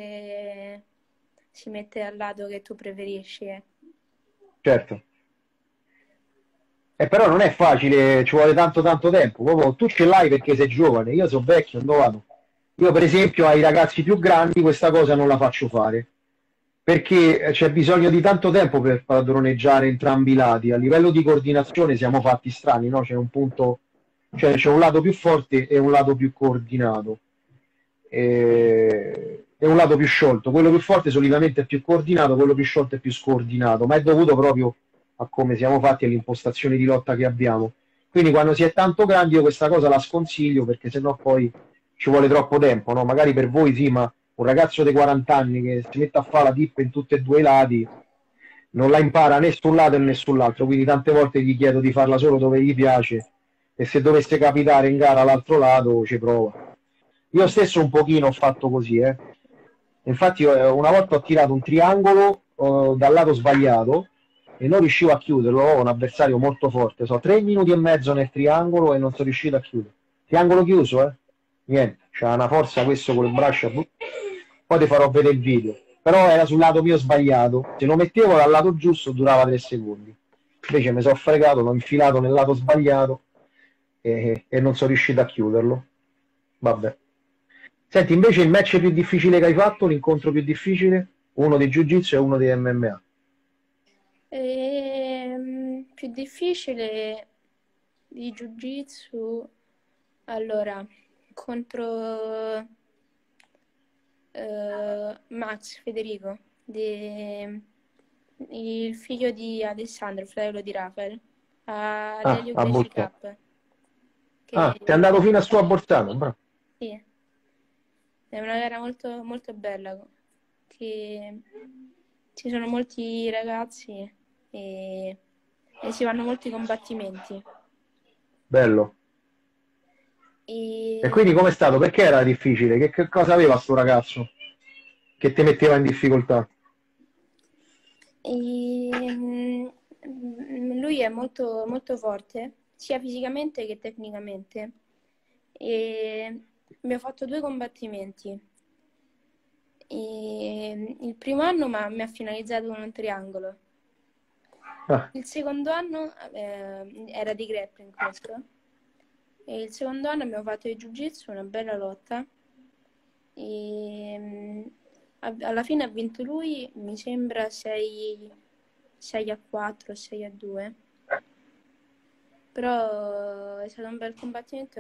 Speaker 2: si mette al lato che tu preferisci.
Speaker 1: certo. Però non è facile, ci vuole tanto tanto tempo. Proprio, tu ce l'hai perché sei giovane, io sono vecchio, dove vado? Io per esempio ai ragazzi più grandi questa cosa non la faccio fare, perché c'è bisogno di tanto tempo per padroneggiare entrambi i lati. A livello di coordinazione siamo fatti strani, no? C'è un punto, cioè c'è un lato più forte e un lato più coordinato. E un lato più sciolto. Quello più forte solitamente è più coordinato, quello più sciolto è più scordinato, ma è dovuto proprio a come siamo fatti e all'impostazione di lotta che abbiamo. Quindi quando si è tanto grandi io questa cosa la sconsiglio perché sennò poi ci vuole troppo tempo, no? Magari per voi sì, ma un ragazzo di 40 anni che si mette a fare la dip in tutti e due i lati non la impara né su un lato né sull'altro, quindi tante volte gli chiedo di farla solo dove gli piace e se dovesse capitare in gara all'altro lato ci prova. Io stesso un pochino ho fatto così, eh. Infatti una volta ho tirato un triangolo dal lato sbagliato e non riuscivo a chiuderlo, ho un avversario molto forte, so 3 minuti e mezzo nel triangolo e non sono riuscito a chiudere. Triangolo chiuso, niente, c'ha una forza questo con il braccio, poi ti farò vedere il video, però era sul lato mio sbagliato, se lo mettevo dal lato giusto durava 3 secondi, invece mi sono fregato, l'ho infilato nel lato sbagliato e non sono riuscito a chiuderlo, vabbè. Senti, invece il match più difficile che hai fatto, l'incontro più difficile, uno di Jiu-Jitsu e uno di MMA.
Speaker 2: Più difficile di Jiu-Jitsu, allora, contro Max Federico, il figlio di Alessandro, fratello di Rafael,
Speaker 1: Ah,
Speaker 2: all'Elio
Speaker 1: a
Speaker 2: Gracie
Speaker 1: Bolzano.
Speaker 2: Cup,
Speaker 1: Ah,
Speaker 2: che
Speaker 1: sei andato fino a su a Bolzano, bravo.
Speaker 2: sì, è una gara molto, molto bella, che ci sono molti ragazzi e si fanno molti combattimenti.
Speaker 1: Bello. E
Speaker 2: E,
Speaker 1: quindi com'è stato? Perché era difficile? Che cosa aveva sto ragazzo che ti metteva in difficoltà?
Speaker 2: lui è molto, molto forte, sia fisicamente che tecnicamente. E abbiamo fatto 2 combattimenti. Il primo anno mi ha finalizzato con un triangolo.
Speaker 1: Ah,
Speaker 2: Il secondo anno era di grappling questo. E il secondo anno abbiamo fatto di Jiu-Jitsu, una bella lotta. E alla fine ha vinto lui, mi sembra 6-4, 6-2. Però è stato un bel combattimento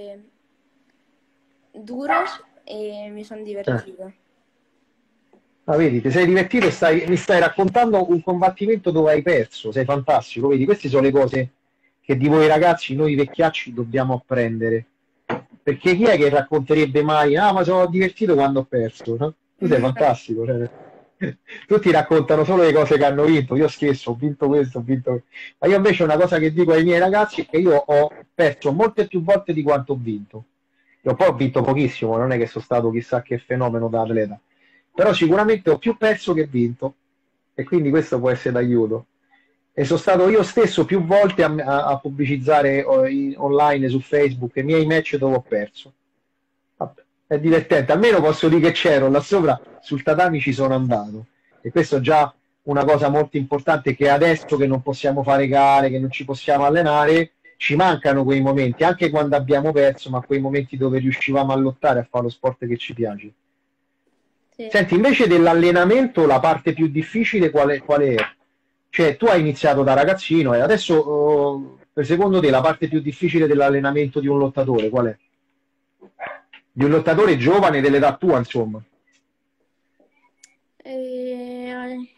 Speaker 2: duro e mi sono
Speaker 1: eh.
Speaker 2: divertita.
Speaker 1: Ah, vedi, ti sei divertito e mi stai raccontando un combattimento dove hai perso, sei fantastico, vedi, queste sono le cose che di voi ragazzi, noi vecchiacci, dobbiamo apprendere. Perché chi è che racconterebbe mai, ah, ma sono divertito quando ho perso, no? Tu sei fantastico, cioè. Tutti raccontano solo le cose che hanno vinto. Io stesso ho vinto questo, ho vinto questo. Ma io invece una cosa che dico ai miei ragazzi è che io ho perso molte più volte di quanto ho vinto. Io poi ho vinto pochissimo, non è che sono stato chissà che fenomeno da atleta, però sicuramente ho più perso che vinto e quindi questo può essere d'aiuto. E sono stato io stesso più volte a pubblicizzare online su Facebook i miei match dove ho perso. Vabbè, è divertente, almeno posso dire che c'ero là sopra, sul tatami ci sono andato. E questo è già una cosa molto importante che adesso che non possiamo fare gare, che non ci possiamo allenare, ci mancano quei momenti, anche quando abbiamo perso, ma quei momenti dove riuscivamo a lottare, a fare lo sport che ci piace.
Speaker 2: Sì.
Speaker 1: Senti, invece dell'allenamento, la parte più difficile qual è? Cioè, tu hai iniziato da ragazzino e adesso, per secondo te, la parte più difficile dell'allenamento di un lottatore qual è? Di un lottatore giovane dell'età tua, insomma.
Speaker 2: E,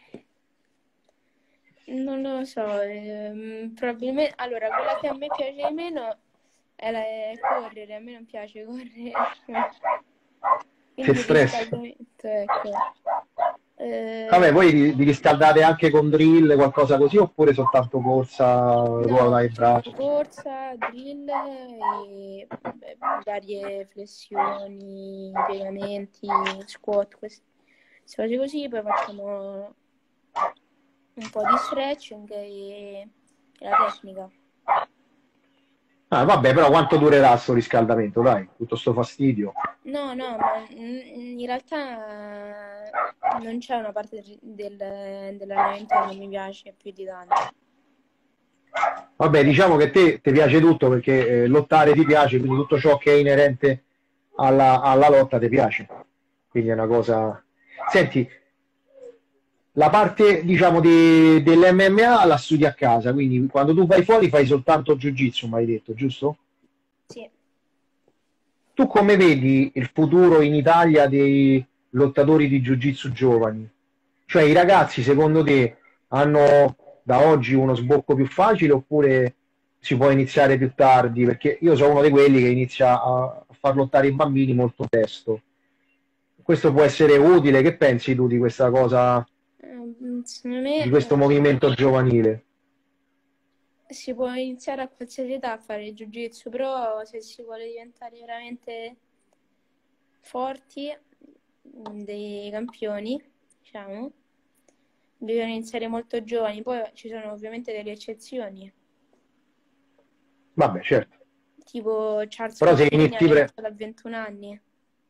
Speaker 2: non lo so, probabilmente... Allora, quella che a me piace di meno è correre, a me non piace correre.
Speaker 1: Che
Speaker 2: Quindi il
Speaker 1: stress.
Speaker 2: riscaldamento, ecco.
Speaker 1: Vabbè,
Speaker 2: Eh,
Speaker 1: voi vi riscaldate anche con drill, qualcosa così, oppure soltanto corsa,
Speaker 2: no,
Speaker 1: ruola e
Speaker 2: facciamo
Speaker 1: braccia?
Speaker 2: corsa, drill e varie flessioni, piegamenti, squat, queste cose così, poi facciamo un po' di stretching e la tecnica.
Speaker 1: Ah, vabbè, però quanto durerà sto riscaldamento, dai, tutto sto fastidio.
Speaker 2: No, no, ma in realtà non c'è una parte dell'allenamento che non mi piace più di tanto.
Speaker 1: Vabbè, diciamo che te ti piace tutto perché lottare ti piace, quindi tutto ciò che è inerente alla lotta ti piace. Quindi è una cosa... Senti, la parte, diciamo, dell'MMA la studi a casa, quindi quando tu vai fuori fai soltanto Jiu-Jitsu, mi hai detto, giusto?
Speaker 2: Sì.
Speaker 1: Tu come vedi il futuro in Italia dei lottatori di Jiu-Jitsu giovani? Cioè i ragazzi secondo te hanno da oggi uno sbocco più facile oppure si può iniziare più tardi? Perché io sono uno di quelli che inizia a far lottare i bambini molto presto. Questo può essere utile, che pensi tu di questa cosa,
Speaker 2: Secondo
Speaker 1: di
Speaker 2: me
Speaker 1: questo movimento giovanile?
Speaker 2: si può iniziare a qualsiasi età a fare jiu-jitsu, però se si vuole diventare veramente forti, dei campioni, diciamo, bisogna iniziare molto giovani. Poi ci sono ovviamente delle eccezioni,
Speaker 1: Vabbè, certo.
Speaker 2: tipo Charles
Speaker 1: Però se
Speaker 2: Cobrini ha
Speaker 1: inizi
Speaker 2: iniziato a 21 anni.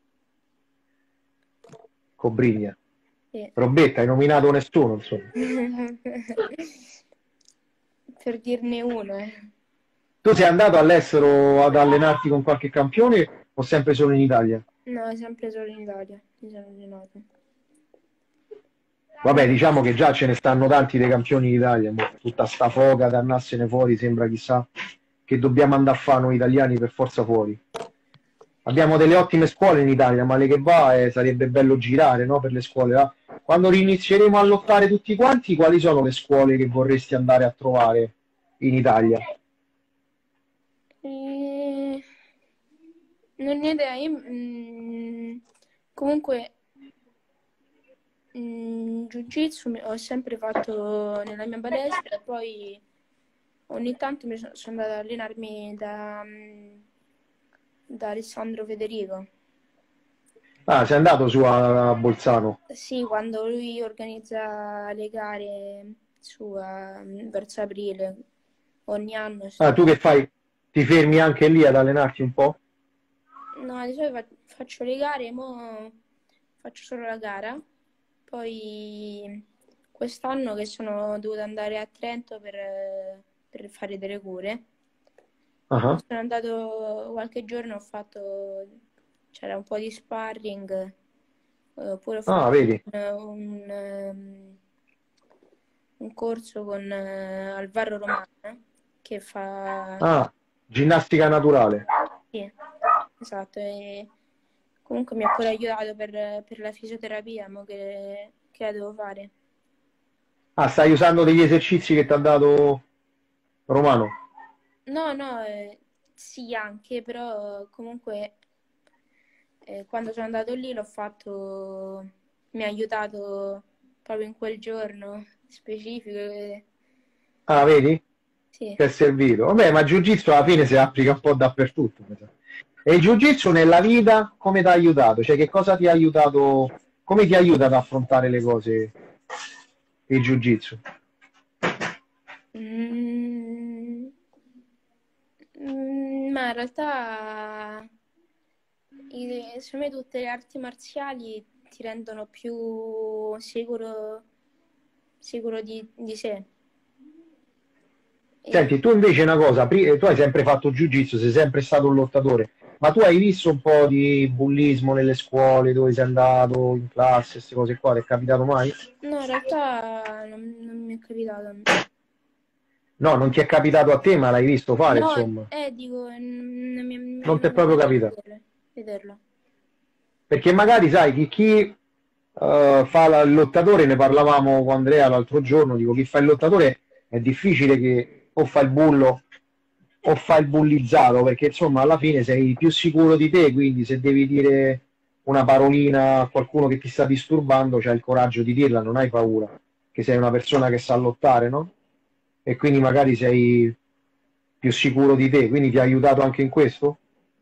Speaker 1: con Briglia.
Speaker 2: Sì.
Speaker 1: Robetta, hai nominato nessuno, insomma.
Speaker 2: Per dirne uno, eh.
Speaker 1: Tu sei andato all'estero ad allenarti con qualche campione o sempre solo in Italia?
Speaker 2: No, sempre solo in Italia, mi sono allenato.
Speaker 1: Vabbè, diciamo che già ce ne stanno tanti dei campioni d'Italia, mo, tutta sta foga da andarsene fuori, sembra chissà che dobbiamo andare a fare noi italiani per forza fuori. Abbiamo delle ottime scuole in Italia, ma le che va sarebbe bello girare, no, per le scuole. Va? Quando rinizieremo a lottare tutti quanti, quali sono le scuole che vorresti andare a trovare in Italia?
Speaker 2: E... Non ne ho idea, comunque Jiu-Jitsu ho sempre fatto nella mia palestra e poi ogni tanto sono andata ad allenarmi da Alessandro Federico.
Speaker 1: Ah, sei andato su a Bolzano.
Speaker 2: Sì, quando lui organizza le gare verso aprile, ogni anno
Speaker 1: Ah,
Speaker 2: sto.
Speaker 1: tu che fai? Ti fermi anche lì ad allenarti un po'?
Speaker 2: No, di solito faccio le gare, mo faccio solo la gara. Poi quest'anno che sono dovuta andare a Trento per fare delle cure,
Speaker 1: Ah,
Speaker 2: sono andato qualche giorno, c'era un po' di sparring, oppure ho
Speaker 1: ah,
Speaker 2: fatto
Speaker 1: vedi.
Speaker 2: un corso con Alvaro Romano che fa...
Speaker 1: Ah, ginnastica naturale.
Speaker 2: Sì, esatto, e comunque mi ha pure aiutato per la fisioterapia mo che la devo fare.
Speaker 1: Ah, stai usando degli esercizi che ti ha dato Romano.
Speaker 2: No, no, sì anche, però comunque quando sono andato lì l'ho fatto, mi ha aiutato proprio in quel giorno specifico.
Speaker 1: Ah, vedi?
Speaker 2: Sì.
Speaker 1: Ti è servito. Vabbè, ma il Jiu-Jitsu alla fine si applica un po' dappertutto, mi sa. E il Jiu-Jitsu nella vita come ti ha aiutato? Cioè, che cosa ti ha aiutato? Come ti aiuta ad affrontare le cose il Jiu-Jitsu?
Speaker 2: Mm, ma in realtà secondo me tutte le arti marziali ti rendono più sicuro di sé. E,
Speaker 1: Senti, tu invece una cosa, tu hai sempre fatto Jiu-Jitsu, sei sempre stato un lottatore, ma tu hai visto un po' di bullismo nelle scuole dove sei andato, in classe, queste cose qua, ti è capitato mai?
Speaker 2: no, in realtà non mi è capitato a me.
Speaker 1: No, non ti è capitato a te, ma l'hai visto fare,
Speaker 2: No,
Speaker 1: insomma.
Speaker 2: dico,
Speaker 1: Non ti è
Speaker 2: non mi è
Speaker 1: proprio
Speaker 2: capitato
Speaker 1: capitato.
Speaker 2: vederlo.
Speaker 1: Perché magari, sai, fa il lottatore, ne parlavamo con Andrea l'altro giorno, dico, chi fa il lottatore è difficile che o fa il bullo o fa il bullizzato, perché insomma alla fine sei più sicuro di te, quindi se devi dire una parolina a qualcuno che ti sta disturbando, c'hai il coraggio di dirla, non hai paura, che sei una persona che sa lottare, no? E quindi magari sei più sicuro di te, quindi ti ha aiutato anche in questo?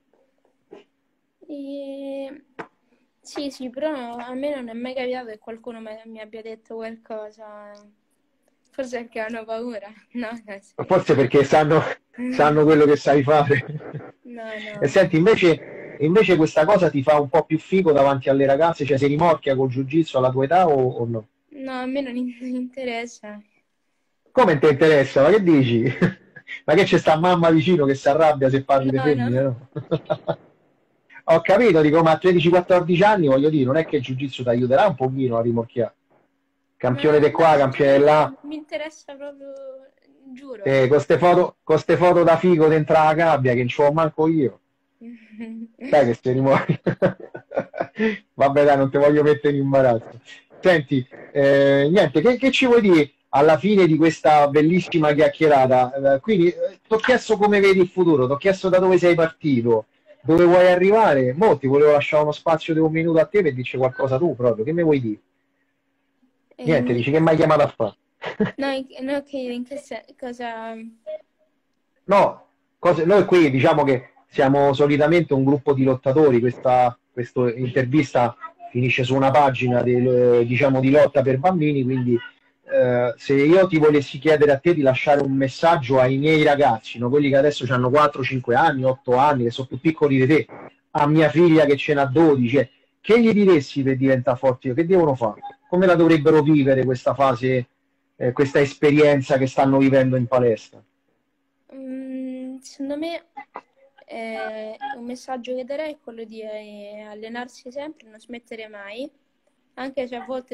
Speaker 2: E... Sì, sì, però a me non è mai capitato che qualcuno mi abbia detto qualcosa. Forse perché hanno paura. No, no,
Speaker 1: Forse
Speaker 2: scherzo.
Speaker 1: perché sanno quello che sai fare.
Speaker 2: No,
Speaker 1: E
Speaker 2: no.
Speaker 1: senti, invece questa cosa ti fa un po' più figo davanti alle ragazze, cioè si rimorchia col jiu-jitsu alla tua età o no?
Speaker 2: No, a me non interessa.
Speaker 1: Come ti interessa? Ma che dici? Ma che c'è sta mamma vicino che si arrabbia se parli di
Speaker 2: No, no.
Speaker 1: femmine, no? Ho capito, dico, ma a 13-14 anni, voglio dire, non è che il jiu-jitsu ti aiuterà un pochino a rimorchiare. Campione di
Speaker 2: No,
Speaker 1: qua, campione di
Speaker 2: sinceramente
Speaker 1: là,
Speaker 2: non mi interessa proprio, giuro.
Speaker 1: con ste foto da figo dentro la gabbia che non ce l'ho manco io. Dai che stai rimorchi. Vabbè, dai, non ti voglio mettere in imbarazzo. Senti, niente, che ci vuoi dire alla fine di questa bellissima chiacchierata? Quindi, ti ho chiesto come vedi il futuro, ti ho chiesto da dove sei partito, dove vuoi arrivare. Mo' ti volevo lasciare uno spazio di un minuto a te per dirci qualcosa tu proprio. Che mi vuoi dire? Niente,
Speaker 2: E-
Speaker 1: dici che mi hai chiamato a fare.
Speaker 2: no, no, che in che cosa...
Speaker 1: No, noi qui diciamo che siamo solitamente un gruppo di lottatori, questa intervista finisce su una pagina diciamo, di lotta per bambini, quindi se io ti volessi chiedere a te di lasciare un messaggio ai miei ragazzi, no, quelli che adesso hanno 4-5 anni, 8 anni, che sono più piccoli di te, a mia figlia che ce n'ha 12, che gli diresti per diventare forti? Che devono fare? Come la dovrebbero vivere questa fase, questa esperienza che stanno vivendo in palestra?
Speaker 2: Secondo me un messaggio che darei è quello di allenarsi sempre, non smettere mai, anche se a volte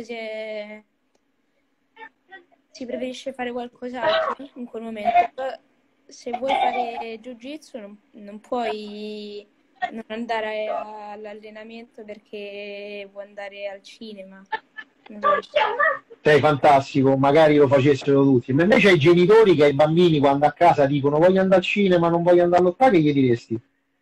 Speaker 2: si preferisce fare qualcos'altro in quel momento. Però se vuoi fare jiu-jitsu non puoi non andare all'allenamento perché vuoi andare al cinema. Non so.
Speaker 1: Sei fantastico, magari lo facessero tutti. Ma invece ai genitori che ai bambini quando a casa dicono voglio andare al cinema, non voglio andare a lottare, che gli diresti?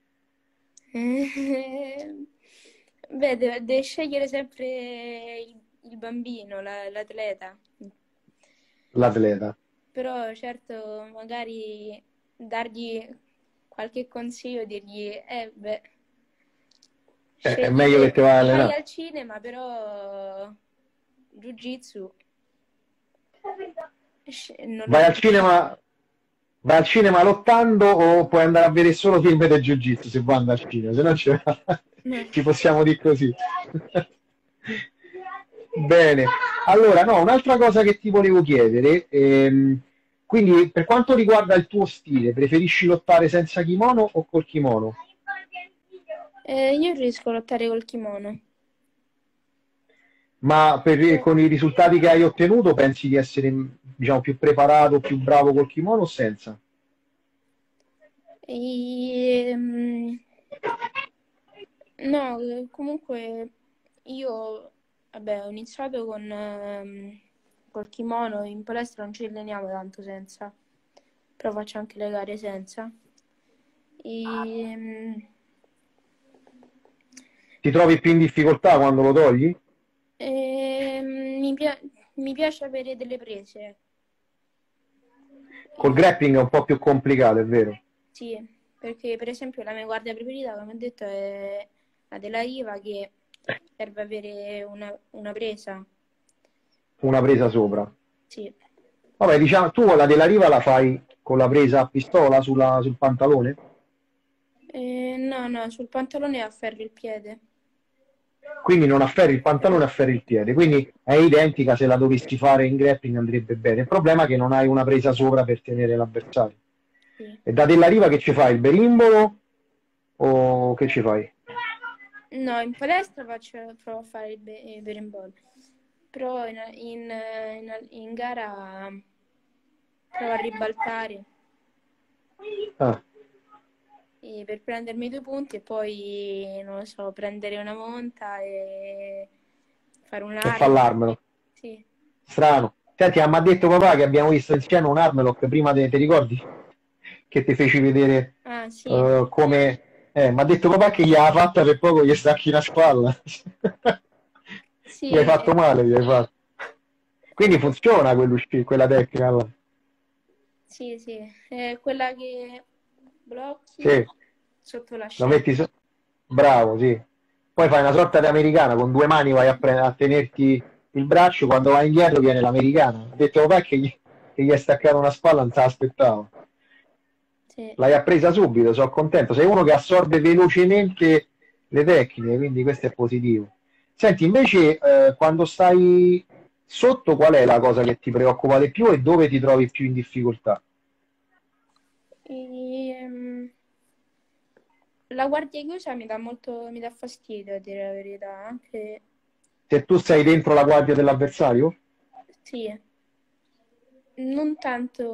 Speaker 2: Beh, deve scegliere sempre il bambino, l'atleta.
Speaker 1: L'atleta.
Speaker 2: Però certo, magari dargli qualche consiglio, dirgli, beh,
Speaker 1: È
Speaker 2: scegli
Speaker 1: meglio che
Speaker 2: te,
Speaker 1: ti vai a
Speaker 2: vai
Speaker 1: allenare.
Speaker 2: al cinema, però Jiu-Jitsu non lo
Speaker 1: Vai al
Speaker 2: fai.
Speaker 1: cinema, vai al cinema lottando o puoi andare a vedere solo film del Jiu-Jitsu se vuoi andare al cinema, se no ci possiamo dire così. Bene, allora no, un'altra cosa che ti volevo chiedere, quindi per quanto riguarda il tuo stile, preferisci lottare senza kimono o col kimono?
Speaker 2: Io riesco a lottare col kimono.
Speaker 1: Ma con i risultati che hai ottenuto pensi di essere, diciamo, più preparato, più bravo col kimono o senza?
Speaker 2: E, no, comunque io, vabbè, ho iniziato col kimono, in palestra non ci alleniamo tanto senza, però faccio anche le gare senza. E,
Speaker 1: Ti trovi più in difficoltà quando lo togli?
Speaker 2: mi piace, mi piace avere delle prese.
Speaker 1: Col grappling è un po' più complicato, è vero?
Speaker 2: Sì, perché per esempio la mia guardia preferita, come ho detto, è la della riva, che serve avere una presa.
Speaker 1: Una presa sopra.
Speaker 2: Sì.
Speaker 1: Vabbè, diciamo, tu la della riva la fai con la presa a pistola sul pantalone?
Speaker 2: No, sul pantalone afferri il piede.
Speaker 1: Quindi non afferri il pantalone, afferri il piede. Quindi è identica, se la dovessi fare in grappling andrebbe bene. Il problema è che non hai una presa sopra per tenere l'avversario.
Speaker 2: Sì.
Speaker 1: E da della riva che ci fai? Il berimbolo o che ci fai?
Speaker 2: No, in palestra provo a fare il berimbolo. Però in gara provo a ribaltare
Speaker 1: Ah,
Speaker 2: per prendermi 2 punti e poi, non lo so, prendere una monta e fare un
Speaker 1: e
Speaker 2: arco.
Speaker 1: fallarmelo.
Speaker 2: Sì.
Speaker 1: Strano. Senti, mi ha detto papà che abbiamo visto insieme un Armlock prima, ti ricordi? Che ti feci vedere
Speaker 2: Ah, sì.
Speaker 1: come... mi ha detto papà che gli ha fatta per poco gli stacchi una spalla. Gli hai
Speaker 2: Sì,
Speaker 1: fatto male, gli hai fatto. Quindi funziona quella tecnica là.
Speaker 2: sì, sì. È quella che blocchi
Speaker 1: Sì,
Speaker 2: sotto
Speaker 1: lo
Speaker 2: l'ascella.
Speaker 1: metti bravo, sì. Poi fai una sorta di americana, con due mani vai a tenerti il braccio, quando vai indietro viene l'americana. Ha detto papà che gli hai staccato una spalla, non se l'aspettavo.
Speaker 2: Sì.
Speaker 1: L'hai appresa subito, sono contento. Sei uno che assorbe velocemente le tecniche, quindi questo è positivo. Senti, invece, quando stai sotto, qual è la cosa che ti preoccupa di più e dove ti trovi più in difficoltà?
Speaker 2: Ehm, la guardia chiusa mi dà fastidio, a dire la verità. Anche,
Speaker 1: Se tu sei dentro la guardia dell'avversario?
Speaker 2: sì, non tanto,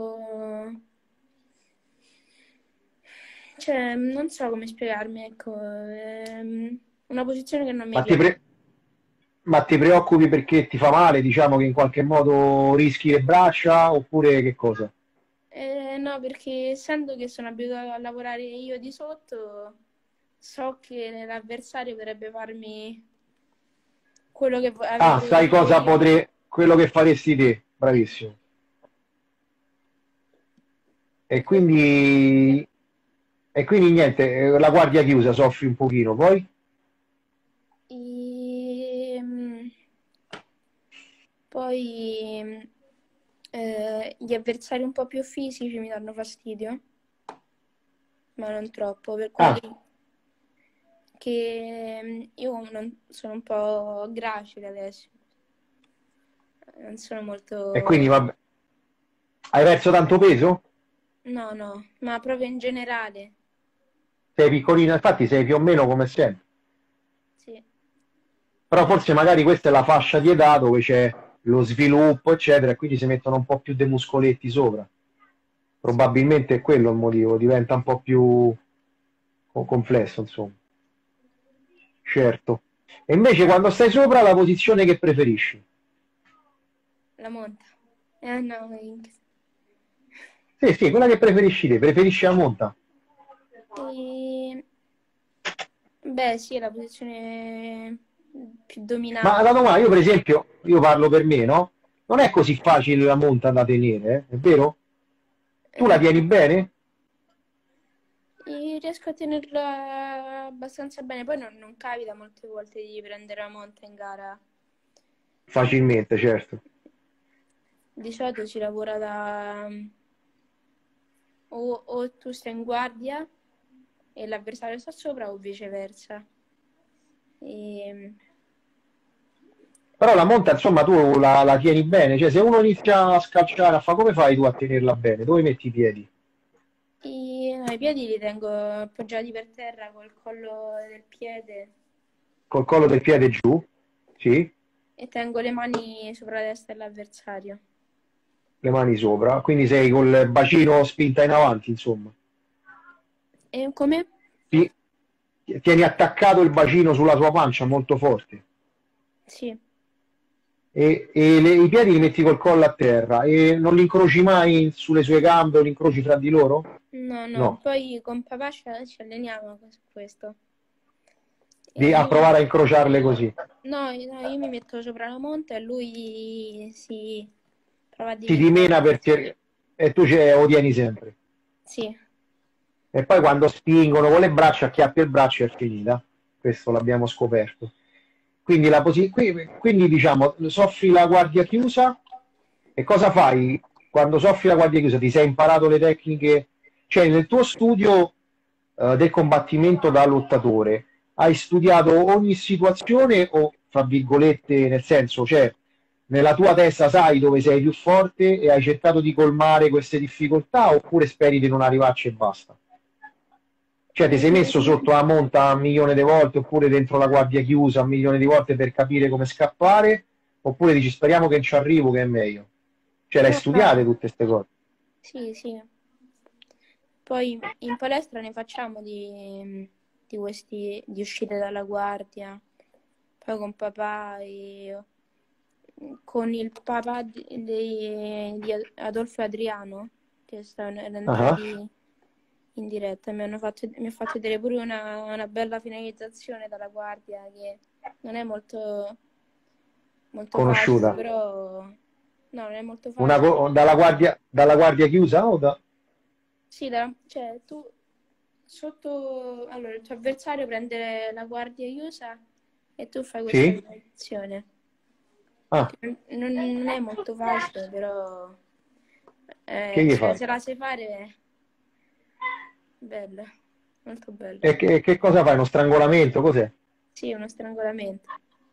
Speaker 2: cioè, non so come spiegarmi, ecco, una posizione che non mi
Speaker 1: Ma ti,
Speaker 2: piace.
Speaker 1: pre- ma ti preoccupi perché ti fa male, diciamo che in qualche modo rischi le braccia oppure che cosa?
Speaker 2: No, perché essendo che sono abituata a lavorare io di sotto, so che l'avversario potrebbe farmi quello che avrei
Speaker 1: Ah,
Speaker 2: voluto
Speaker 1: sai
Speaker 2: fare
Speaker 1: cosa
Speaker 2: io.
Speaker 1: potrei... quello che faresti te, bravissimo. E quindi, e quindi niente, la guardia chiusa soffri un pochino, poi?
Speaker 2: Ehm, Poi gli avversari un po' più fisici mi danno fastidio, ma non troppo, per
Speaker 1: Ah,
Speaker 2: quelli che io sono un po' gracile adesso, non sono
Speaker 1: e quindi
Speaker 2: molto...
Speaker 1: vabbè. Hai perso tanto peso?
Speaker 2: No, no, ma proprio in generale,
Speaker 1: Sei piccolino, infatti sei più o meno come sempre.
Speaker 2: sì.
Speaker 1: Però forse magari questa è la fascia di età dove c'è lo sviluppo, eccetera, e quindi si mettono un po' più dei muscoletti sopra.
Speaker 2: Sì.
Speaker 1: Probabilmente è quello il motivo, diventa un po' più complesso, insomma. Certo. E invece quando stai sopra la posizione che preferisci?
Speaker 2: La monta. No,
Speaker 1: Sì, sì, quella che preferisci te, preferisci la monta.
Speaker 2: e... Beh, sì, è la posizione più
Speaker 1: Ma
Speaker 2: dominante.
Speaker 1: la domanda, io per esempio, io parlo per me, no? Non è così facile la monta da tenere, è vero? Tu la
Speaker 2: Eh,
Speaker 1: tieni bene?
Speaker 2: E riesco a tenerla abbastanza bene, poi non capita molte volte di prendere la monta in gara.
Speaker 1: Facilmente, certo.
Speaker 2: Di solito si lavora da... o tu stai in guardia e l'avversario sta sopra o viceversa. E...
Speaker 1: Però la monta, insomma, tu la tieni bene, cioè se uno inizia a scalciare, a fa come fai tu a tenerla bene? Dove metti i piedi?
Speaker 2: no, i piedi li tengo appoggiati per terra col collo del piede
Speaker 1: Col collo del piede giù? Sì?
Speaker 2: e tengo le mani sopra la testa dell'avversario.
Speaker 1: Le mani sopra, quindi sei col bacino spinta in avanti, insomma.
Speaker 2: E come?
Speaker 1: Ti- Tieni attaccato il bacino sulla tua pancia molto forte
Speaker 2: Sì.
Speaker 1: i piedi li metti col collo a terra e non li incroci mai sulle sue gambe o li incroci fra di loro?
Speaker 2: No, no,
Speaker 1: No.
Speaker 2: poi con papà ci alleniamo su questo.
Speaker 1: a
Speaker 2: E
Speaker 1: provare a incrociarle così.
Speaker 2: no, io mi metto sopra la monta e lui si prova a
Speaker 1: Si dimena
Speaker 2: divincolare.
Speaker 1: perché e tu o tieni sempre.
Speaker 2: Sì,
Speaker 1: E poi quando spingono con le braccia, acchiappi il braccio e è finita. Questo l'abbiamo scoperto. Quindi, quindi diciamo, soffri la guardia chiusa e cosa fai quando soffri la guardia chiusa? Ti sei imparato le tecniche, cioè nel tuo studio del combattimento da lottatore, hai studiato ogni situazione o, fra virgolette, nel senso, cioè nella tua testa sai dove sei più forte e hai cercato di colmare queste difficoltà oppure speri di non arrivarci e basta? Cioè, ti sei messo sotto la monta un milione di volte, oppure dentro la guardia chiusa un milione di volte per capire come scappare, oppure dici speriamo che ci arrivo che è meglio. Cioè, l'hai
Speaker 2: no, no,
Speaker 1: studiate tutte queste cose.
Speaker 2: sì, sì. Poi in palestra ne facciamo di questi, di uscite dalla guardia, poi con papà e con il papà di Adolfo e Adriano, che stanno
Speaker 1: Ah,
Speaker 2: entrati in diretta, mi ha fatto vedere pure una bella finalizzazione dalla guardia che non è molto facile,
Speaker 1: conosciuta.
Speaker 2: però no, non è molto facile, però
Speaker 1: Dalla guardia chiusa o da...
Speaker 2: sì, cioè tu sotto, allora il tuo avversario prende la guardia chiusa e tu fai questa
Speaker 1: Sì?
Speaker 2: finalizzazione.
Speaker 1: Ah,
Speaker 2: Non è molto facile, però
Speaker 1: che gli fai?
Speaker 2: se la sai fare, bella, molto bella.
Speaker 1: Che cosa fai? Uno strangolamento? Cos'è?
Speaker 2: Sì, uno strangolamento.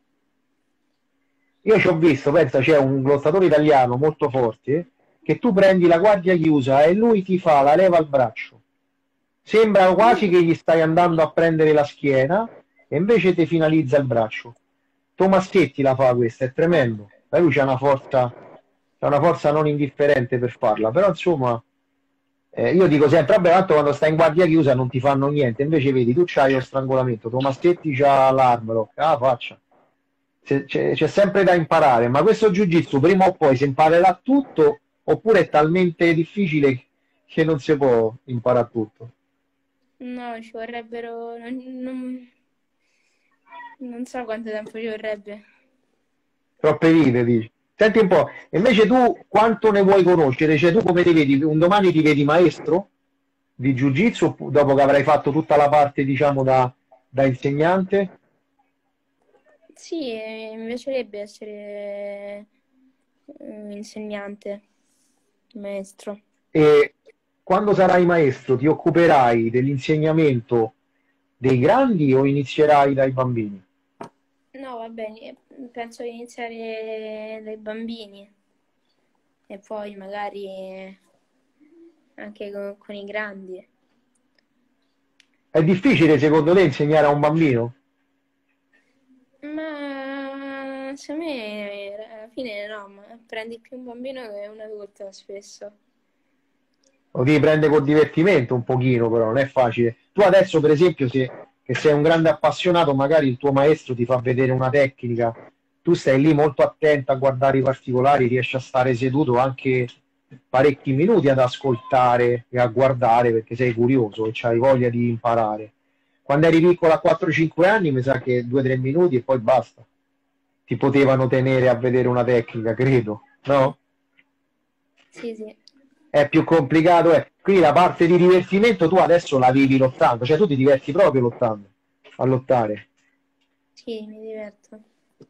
Speaker 1: Io ci ho visto, pensa, c'è un lottatore italiano molto forte che tu prendi la guardia chiusa e lui ti fa la leva al braccio. Sembra quasi che gli stai andando a prendere la schiena e invece ti finalizza il braccio. Tomaschetti la fa questa, è
Speaker 2: Ah,
Speaker 1: tremendo. Ma lui c'ha una forza non indifferente per farla, però insomma, io dico sempre, vabbè, tanto quando stai in guardia chiusa non ti fanno niente, invece vedi, tu c'hai lo strangolamento, Tomaschetti c'ha l'armlock, ah faccia. C'è sempre da imparare, ma questo jiu-jitsu prima o poi si imparerà tutto oppure è talmente difficile che non si può imparare tutto.
Speaker 2: no, ci vorrebbero, non so quanto tempo ci vorrebbe.
Speaker 1: Troppe vite, dici. Senti un po', invece tu quanto ne vuoi conoscere? Cioè tu come ti vedi? Un domani ti vedi maestro di Jiu-Jitsu dopo che avrai fatto tutta la parte, diciamo, da insegnante?
Speaker 2: Sì, mi piacerebbe essere insegnante, maestro.
Speaker 1: E quando sarai maestro ti occuperai dell'insegnamento dei grandi o inizierai dai bambini?
Speaker 2: No, va bene, penso di iniziare dai bambini e poi magari anche con i grandi.
Speaker 1: È difficile secondo te insegnare a un bambino?
Speaker 2: Ma secondo me alla fine no, ma prendi più un bambino che un adulto spesso.
Speaker 1: Lo devi prendere col divertimento un pochino, però non è facile. Tu adesso, per esempio, se che sei un grande appassionato, magari il tuo maestro ti fa vedere una tecnica, tu stai lì molto attento a guardare i particolari, riesci a stare seduto anche parecchi minuti ad ascoltare e a guardare perché sei curioso e hai voglia di imparare. Quando eri piccolo a 4-5 anni, mi sa che 2-3 minuti e poi basta. Ti potevano tenere a vedere una tecnica, credo, no?
Speaker 2: Sì, sì,
Speaker 1: È più complicato. Quindi la parte di divertimento tu adesso la vivi lottando, cioè tu ti diverti proprio lottando, a lottare.
Speaker 2: sì, mi diverto.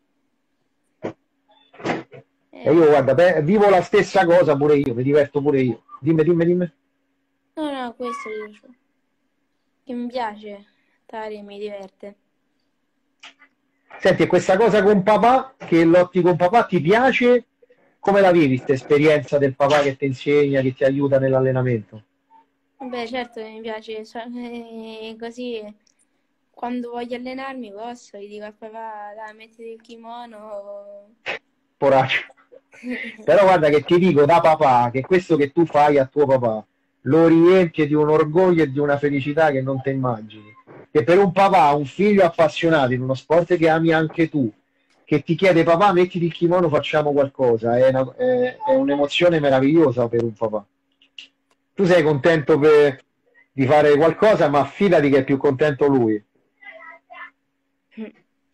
Speaker 1: E io
Speaker 2: Eh,
Speaker 1: guarda, vivo la stessa cosa pure io, mi diverto pure io. Dimmi, dimmi, dimmi.
Speaker 2: no, no, questo dico. Che mi piace, stare, mi diverte.
Speaker 1: Senti, e questa cosa con papà, che lotti con papà, ti piace? Come la vivi questa esperienza del papà che ti insegna, che ti aiuta nell'allenamento?
Speaker 2: Beh, certo che mi piace, così quando voglio allenarmi posso, gli dico a papà, dai, mettiti il kimono.
Speaker 1: Poraccio. Però guarda che ti dico da papà che questo che tu fai a tuo papà lo riempie di un orgoglio e di una felicità che non ti immagini. Che per un papà, un figlio appassionato in uno sport che ami anche tu, che ti chiede papà mettiti il kimono, facciamo qualcosa, è un'emozione meravigliosa per un papà. Tu sei contento di fare qualcosa, ma fidati che è più contento lui.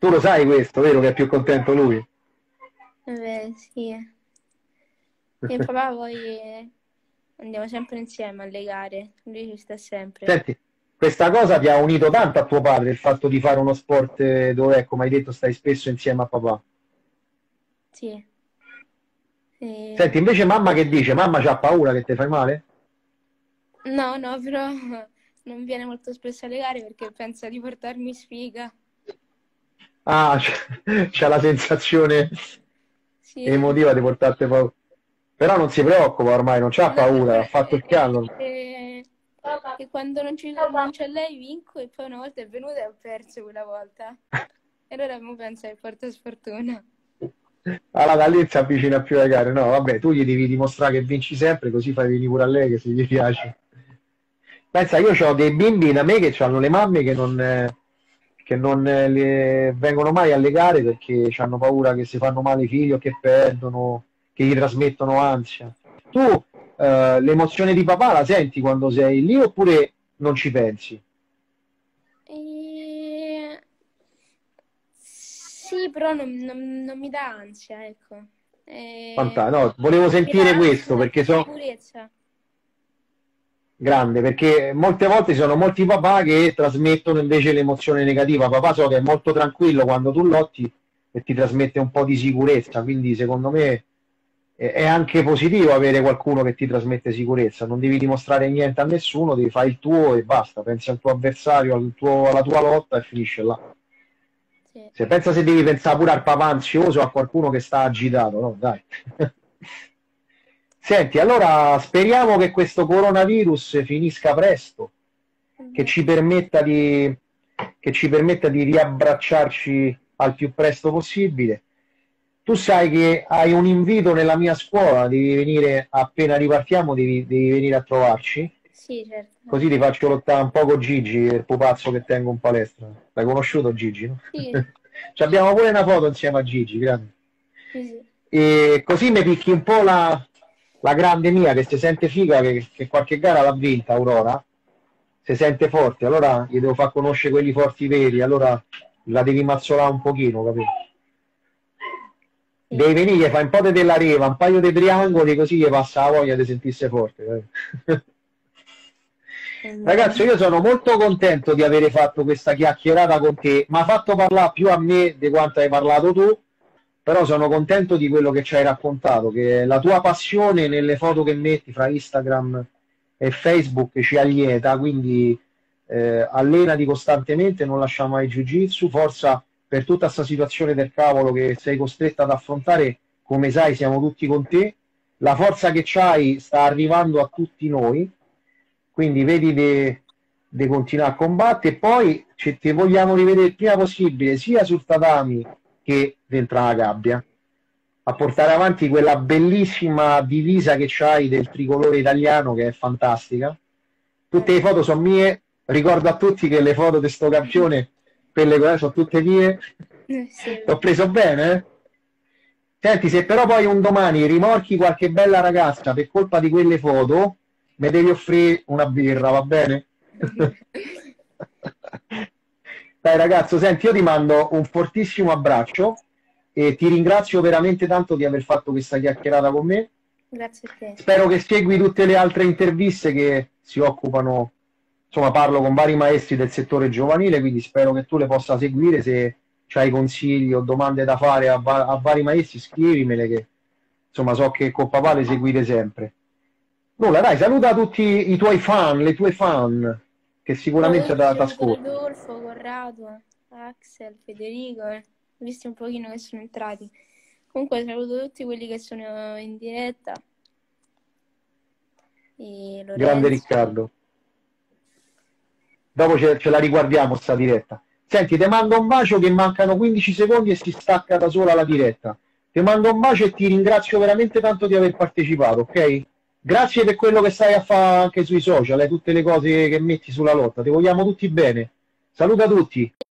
Speaker 1: Tu lo sai questo, vero che è più contento lui?
Speaker 2: Beh, sì. E papà poi andiamo sempre insieme alle gare, lui ci sta sempre.
Speaker 1: Senti, questa cosa ti ha unito tanto a tuo padre, il fatto di fare uno sport dove, come hai detto, stai spesso insieme a papà.
Speaker 2: Sì. E-
Speaker 1: Senti, invece mamma che dice? Mamma c'ha paura che ti fai male?
Speaker 2: No, no, però non viene molto spesso alle gare perché pensa di portarmi sfiga.
Speaker 1: Ah, c'ha la sensazione
Speaker 2: Sì.
Speaker 1: emotiva di portarti paura. Però non si preoccupa ormai, non c'ha
Speaker 2: No,
Speaker 1: paura, ha fatto il piano.
Speaker 2: che quando non c'è lei vinco e poi una volta è venuta e ho perso quella volta. E allora mo pensa che porta sfortuna.
Speaker 1: Allora da lì si avvicina più alle gare. No, vabbè, tu gli devi dimostrare che vinci sempre, così fai venire pure a lei che se gli piace. Pensa, io ho dei bimbi da me che hanno le mamme che non vengono mai alle gare perché hanno paura che si fanno male i figli o che perdono, che gli trasmettono ansia. Tu l'emozione di papà la senti quando sei lì oppure non ci pensi?
Speaker 2: E... Sì, però non mi dà ansia, ecco.
Speaker 1: No, volevo
Speaker 2: Mi dà
Speaker 1: sentire questo
Speaker 2: ansia e
Speaker 1: perché so
Speaker 2: sicurezza.
Speaker 1: grande, perché molte volte ci sono molti papà che trasmettono invece l'emozione negativa. Papà so che è molto tranquillo quando tu lotti e ti trasmette un po' di sicurezza, quindi secondo me è anche positivo avere qualcuno che ti trasmette sicurezza, non devi dimostrare niente a nessuno, devi fare il tuo e basta, pensi al tuo avversario, alla tua lotta e finisce là.
Speaker 2: Sì.
Speaker 1: Se devi pensare pure al papà ansioso, a qualcuno che sta agitato, no? Dai. Senti, allora speriamo che questo coronavirus finisca presto, che
Speaker 2: Vabbè.
Speaker 1: ci permetta di riabbracciarci al più presto possibile. Tu sai che hai un invito nella mia scuola, devi venire appena ripartiamo, devi venire a trovarci,
Speaker 2: Sì, certo.
Speaker 1: così ti faccio lottare un po' con Gigi, il pupazzo che tengo in palestra. L'hai conosciuto Gigi, no?
Speaker 2: Sì,
Speaker 1: Ci abbiamo pure una foto insieme a Gigi, grande.
Speaker 2: sì, sì.
Speaker 1: E così mi picchi un po' la grande mia che si sente figa, che qualche gara l'ha vinta, Aurora, si sente forte, allora gli devo far conoscere quelli forti veri, allora la devi mazzolare un pochino, capito?
Speaker 2: Sì.
Speaker 1: Devi venire, fai un po' della reva, un paio di triangoli, così gli passa la voglia di sentirsi forte. Ragazzo, io sono molto contento di avere fatto questa chiacchierata con te, mi ha fatto parlare più a me di quanto hai parlato tu, però sono contento di quello che ci hai raccontato, che la tua passione nelle foto che metti fra Instagram e Facebook ci allieta, quindi allenati costantemente, non lascia mai Jiu-Jitsu, forza per tutta questa situazione del cavolo che sei costretta ad affrontare, come sai siamo tutti con te, la forza che c'hai sta arrivando a tutti noi, quindi vedi di continuare a combattere e poi ti vogliamo rivedere il prima possibile sia sul tatami che dentro la gabbia a portare avanti quella bellissima divisa che c'hai del tricolore italiano che è fantastica. Tutte le foto sono mie, ricordo a tutti che le foto di sto campione per le cose sono tutte mie.
Speaker 2: Sì,
Speaker 1: L'ho preso bene, eh? Senti, se però poi un domani rimorchi qualche bella ragazza per colpa di quelle foto, mi devi offrire una birra, va bene? Dai ragazzo, senti, io ti mando un fortissimo abbraccio e ti ringrazio veramente tanto di aver fatto questa chiacchierata con me.
Speaker 2: grazie a te.
Speaker 1: Spero che segui tutte le altre interviste che si occupano, insomma, parlo con vari maestri del settore giovanile, quindi spero che tu le possa seguire. Se hai consigli o domande da fare a vari maestri, scrivimele che, insomma, so che con papà le seguite sempre. Nulla, dai, saluta tutti i tuoi fan, le tue fan, che sicuramente ti
Speaker 2: Saluto
Speaker 1: ascoltano.
Speaker 2: Rodolfo, Corrado, Axel, Federico, visti un pochino che sono entrati. Comunque saluto tutti quelli che sono in diretta e
Speaker 1: Grande
Speaker 2: Lorenzo.
Speaker 1: Riccardo. Dopo ce la riguardiamo sta diretta. Senti, ti mando un bacio che mancano 15 secondi e si stacca da sola la diretta. Ti mando un bacio e ti ringrazio veramente tanto di aver partecipato, ok? Grazie per quello che stai a fare anche sui social e tutte le cose che metti sulla lotta. Ti vogliamo tutti bene. Saluta tutti.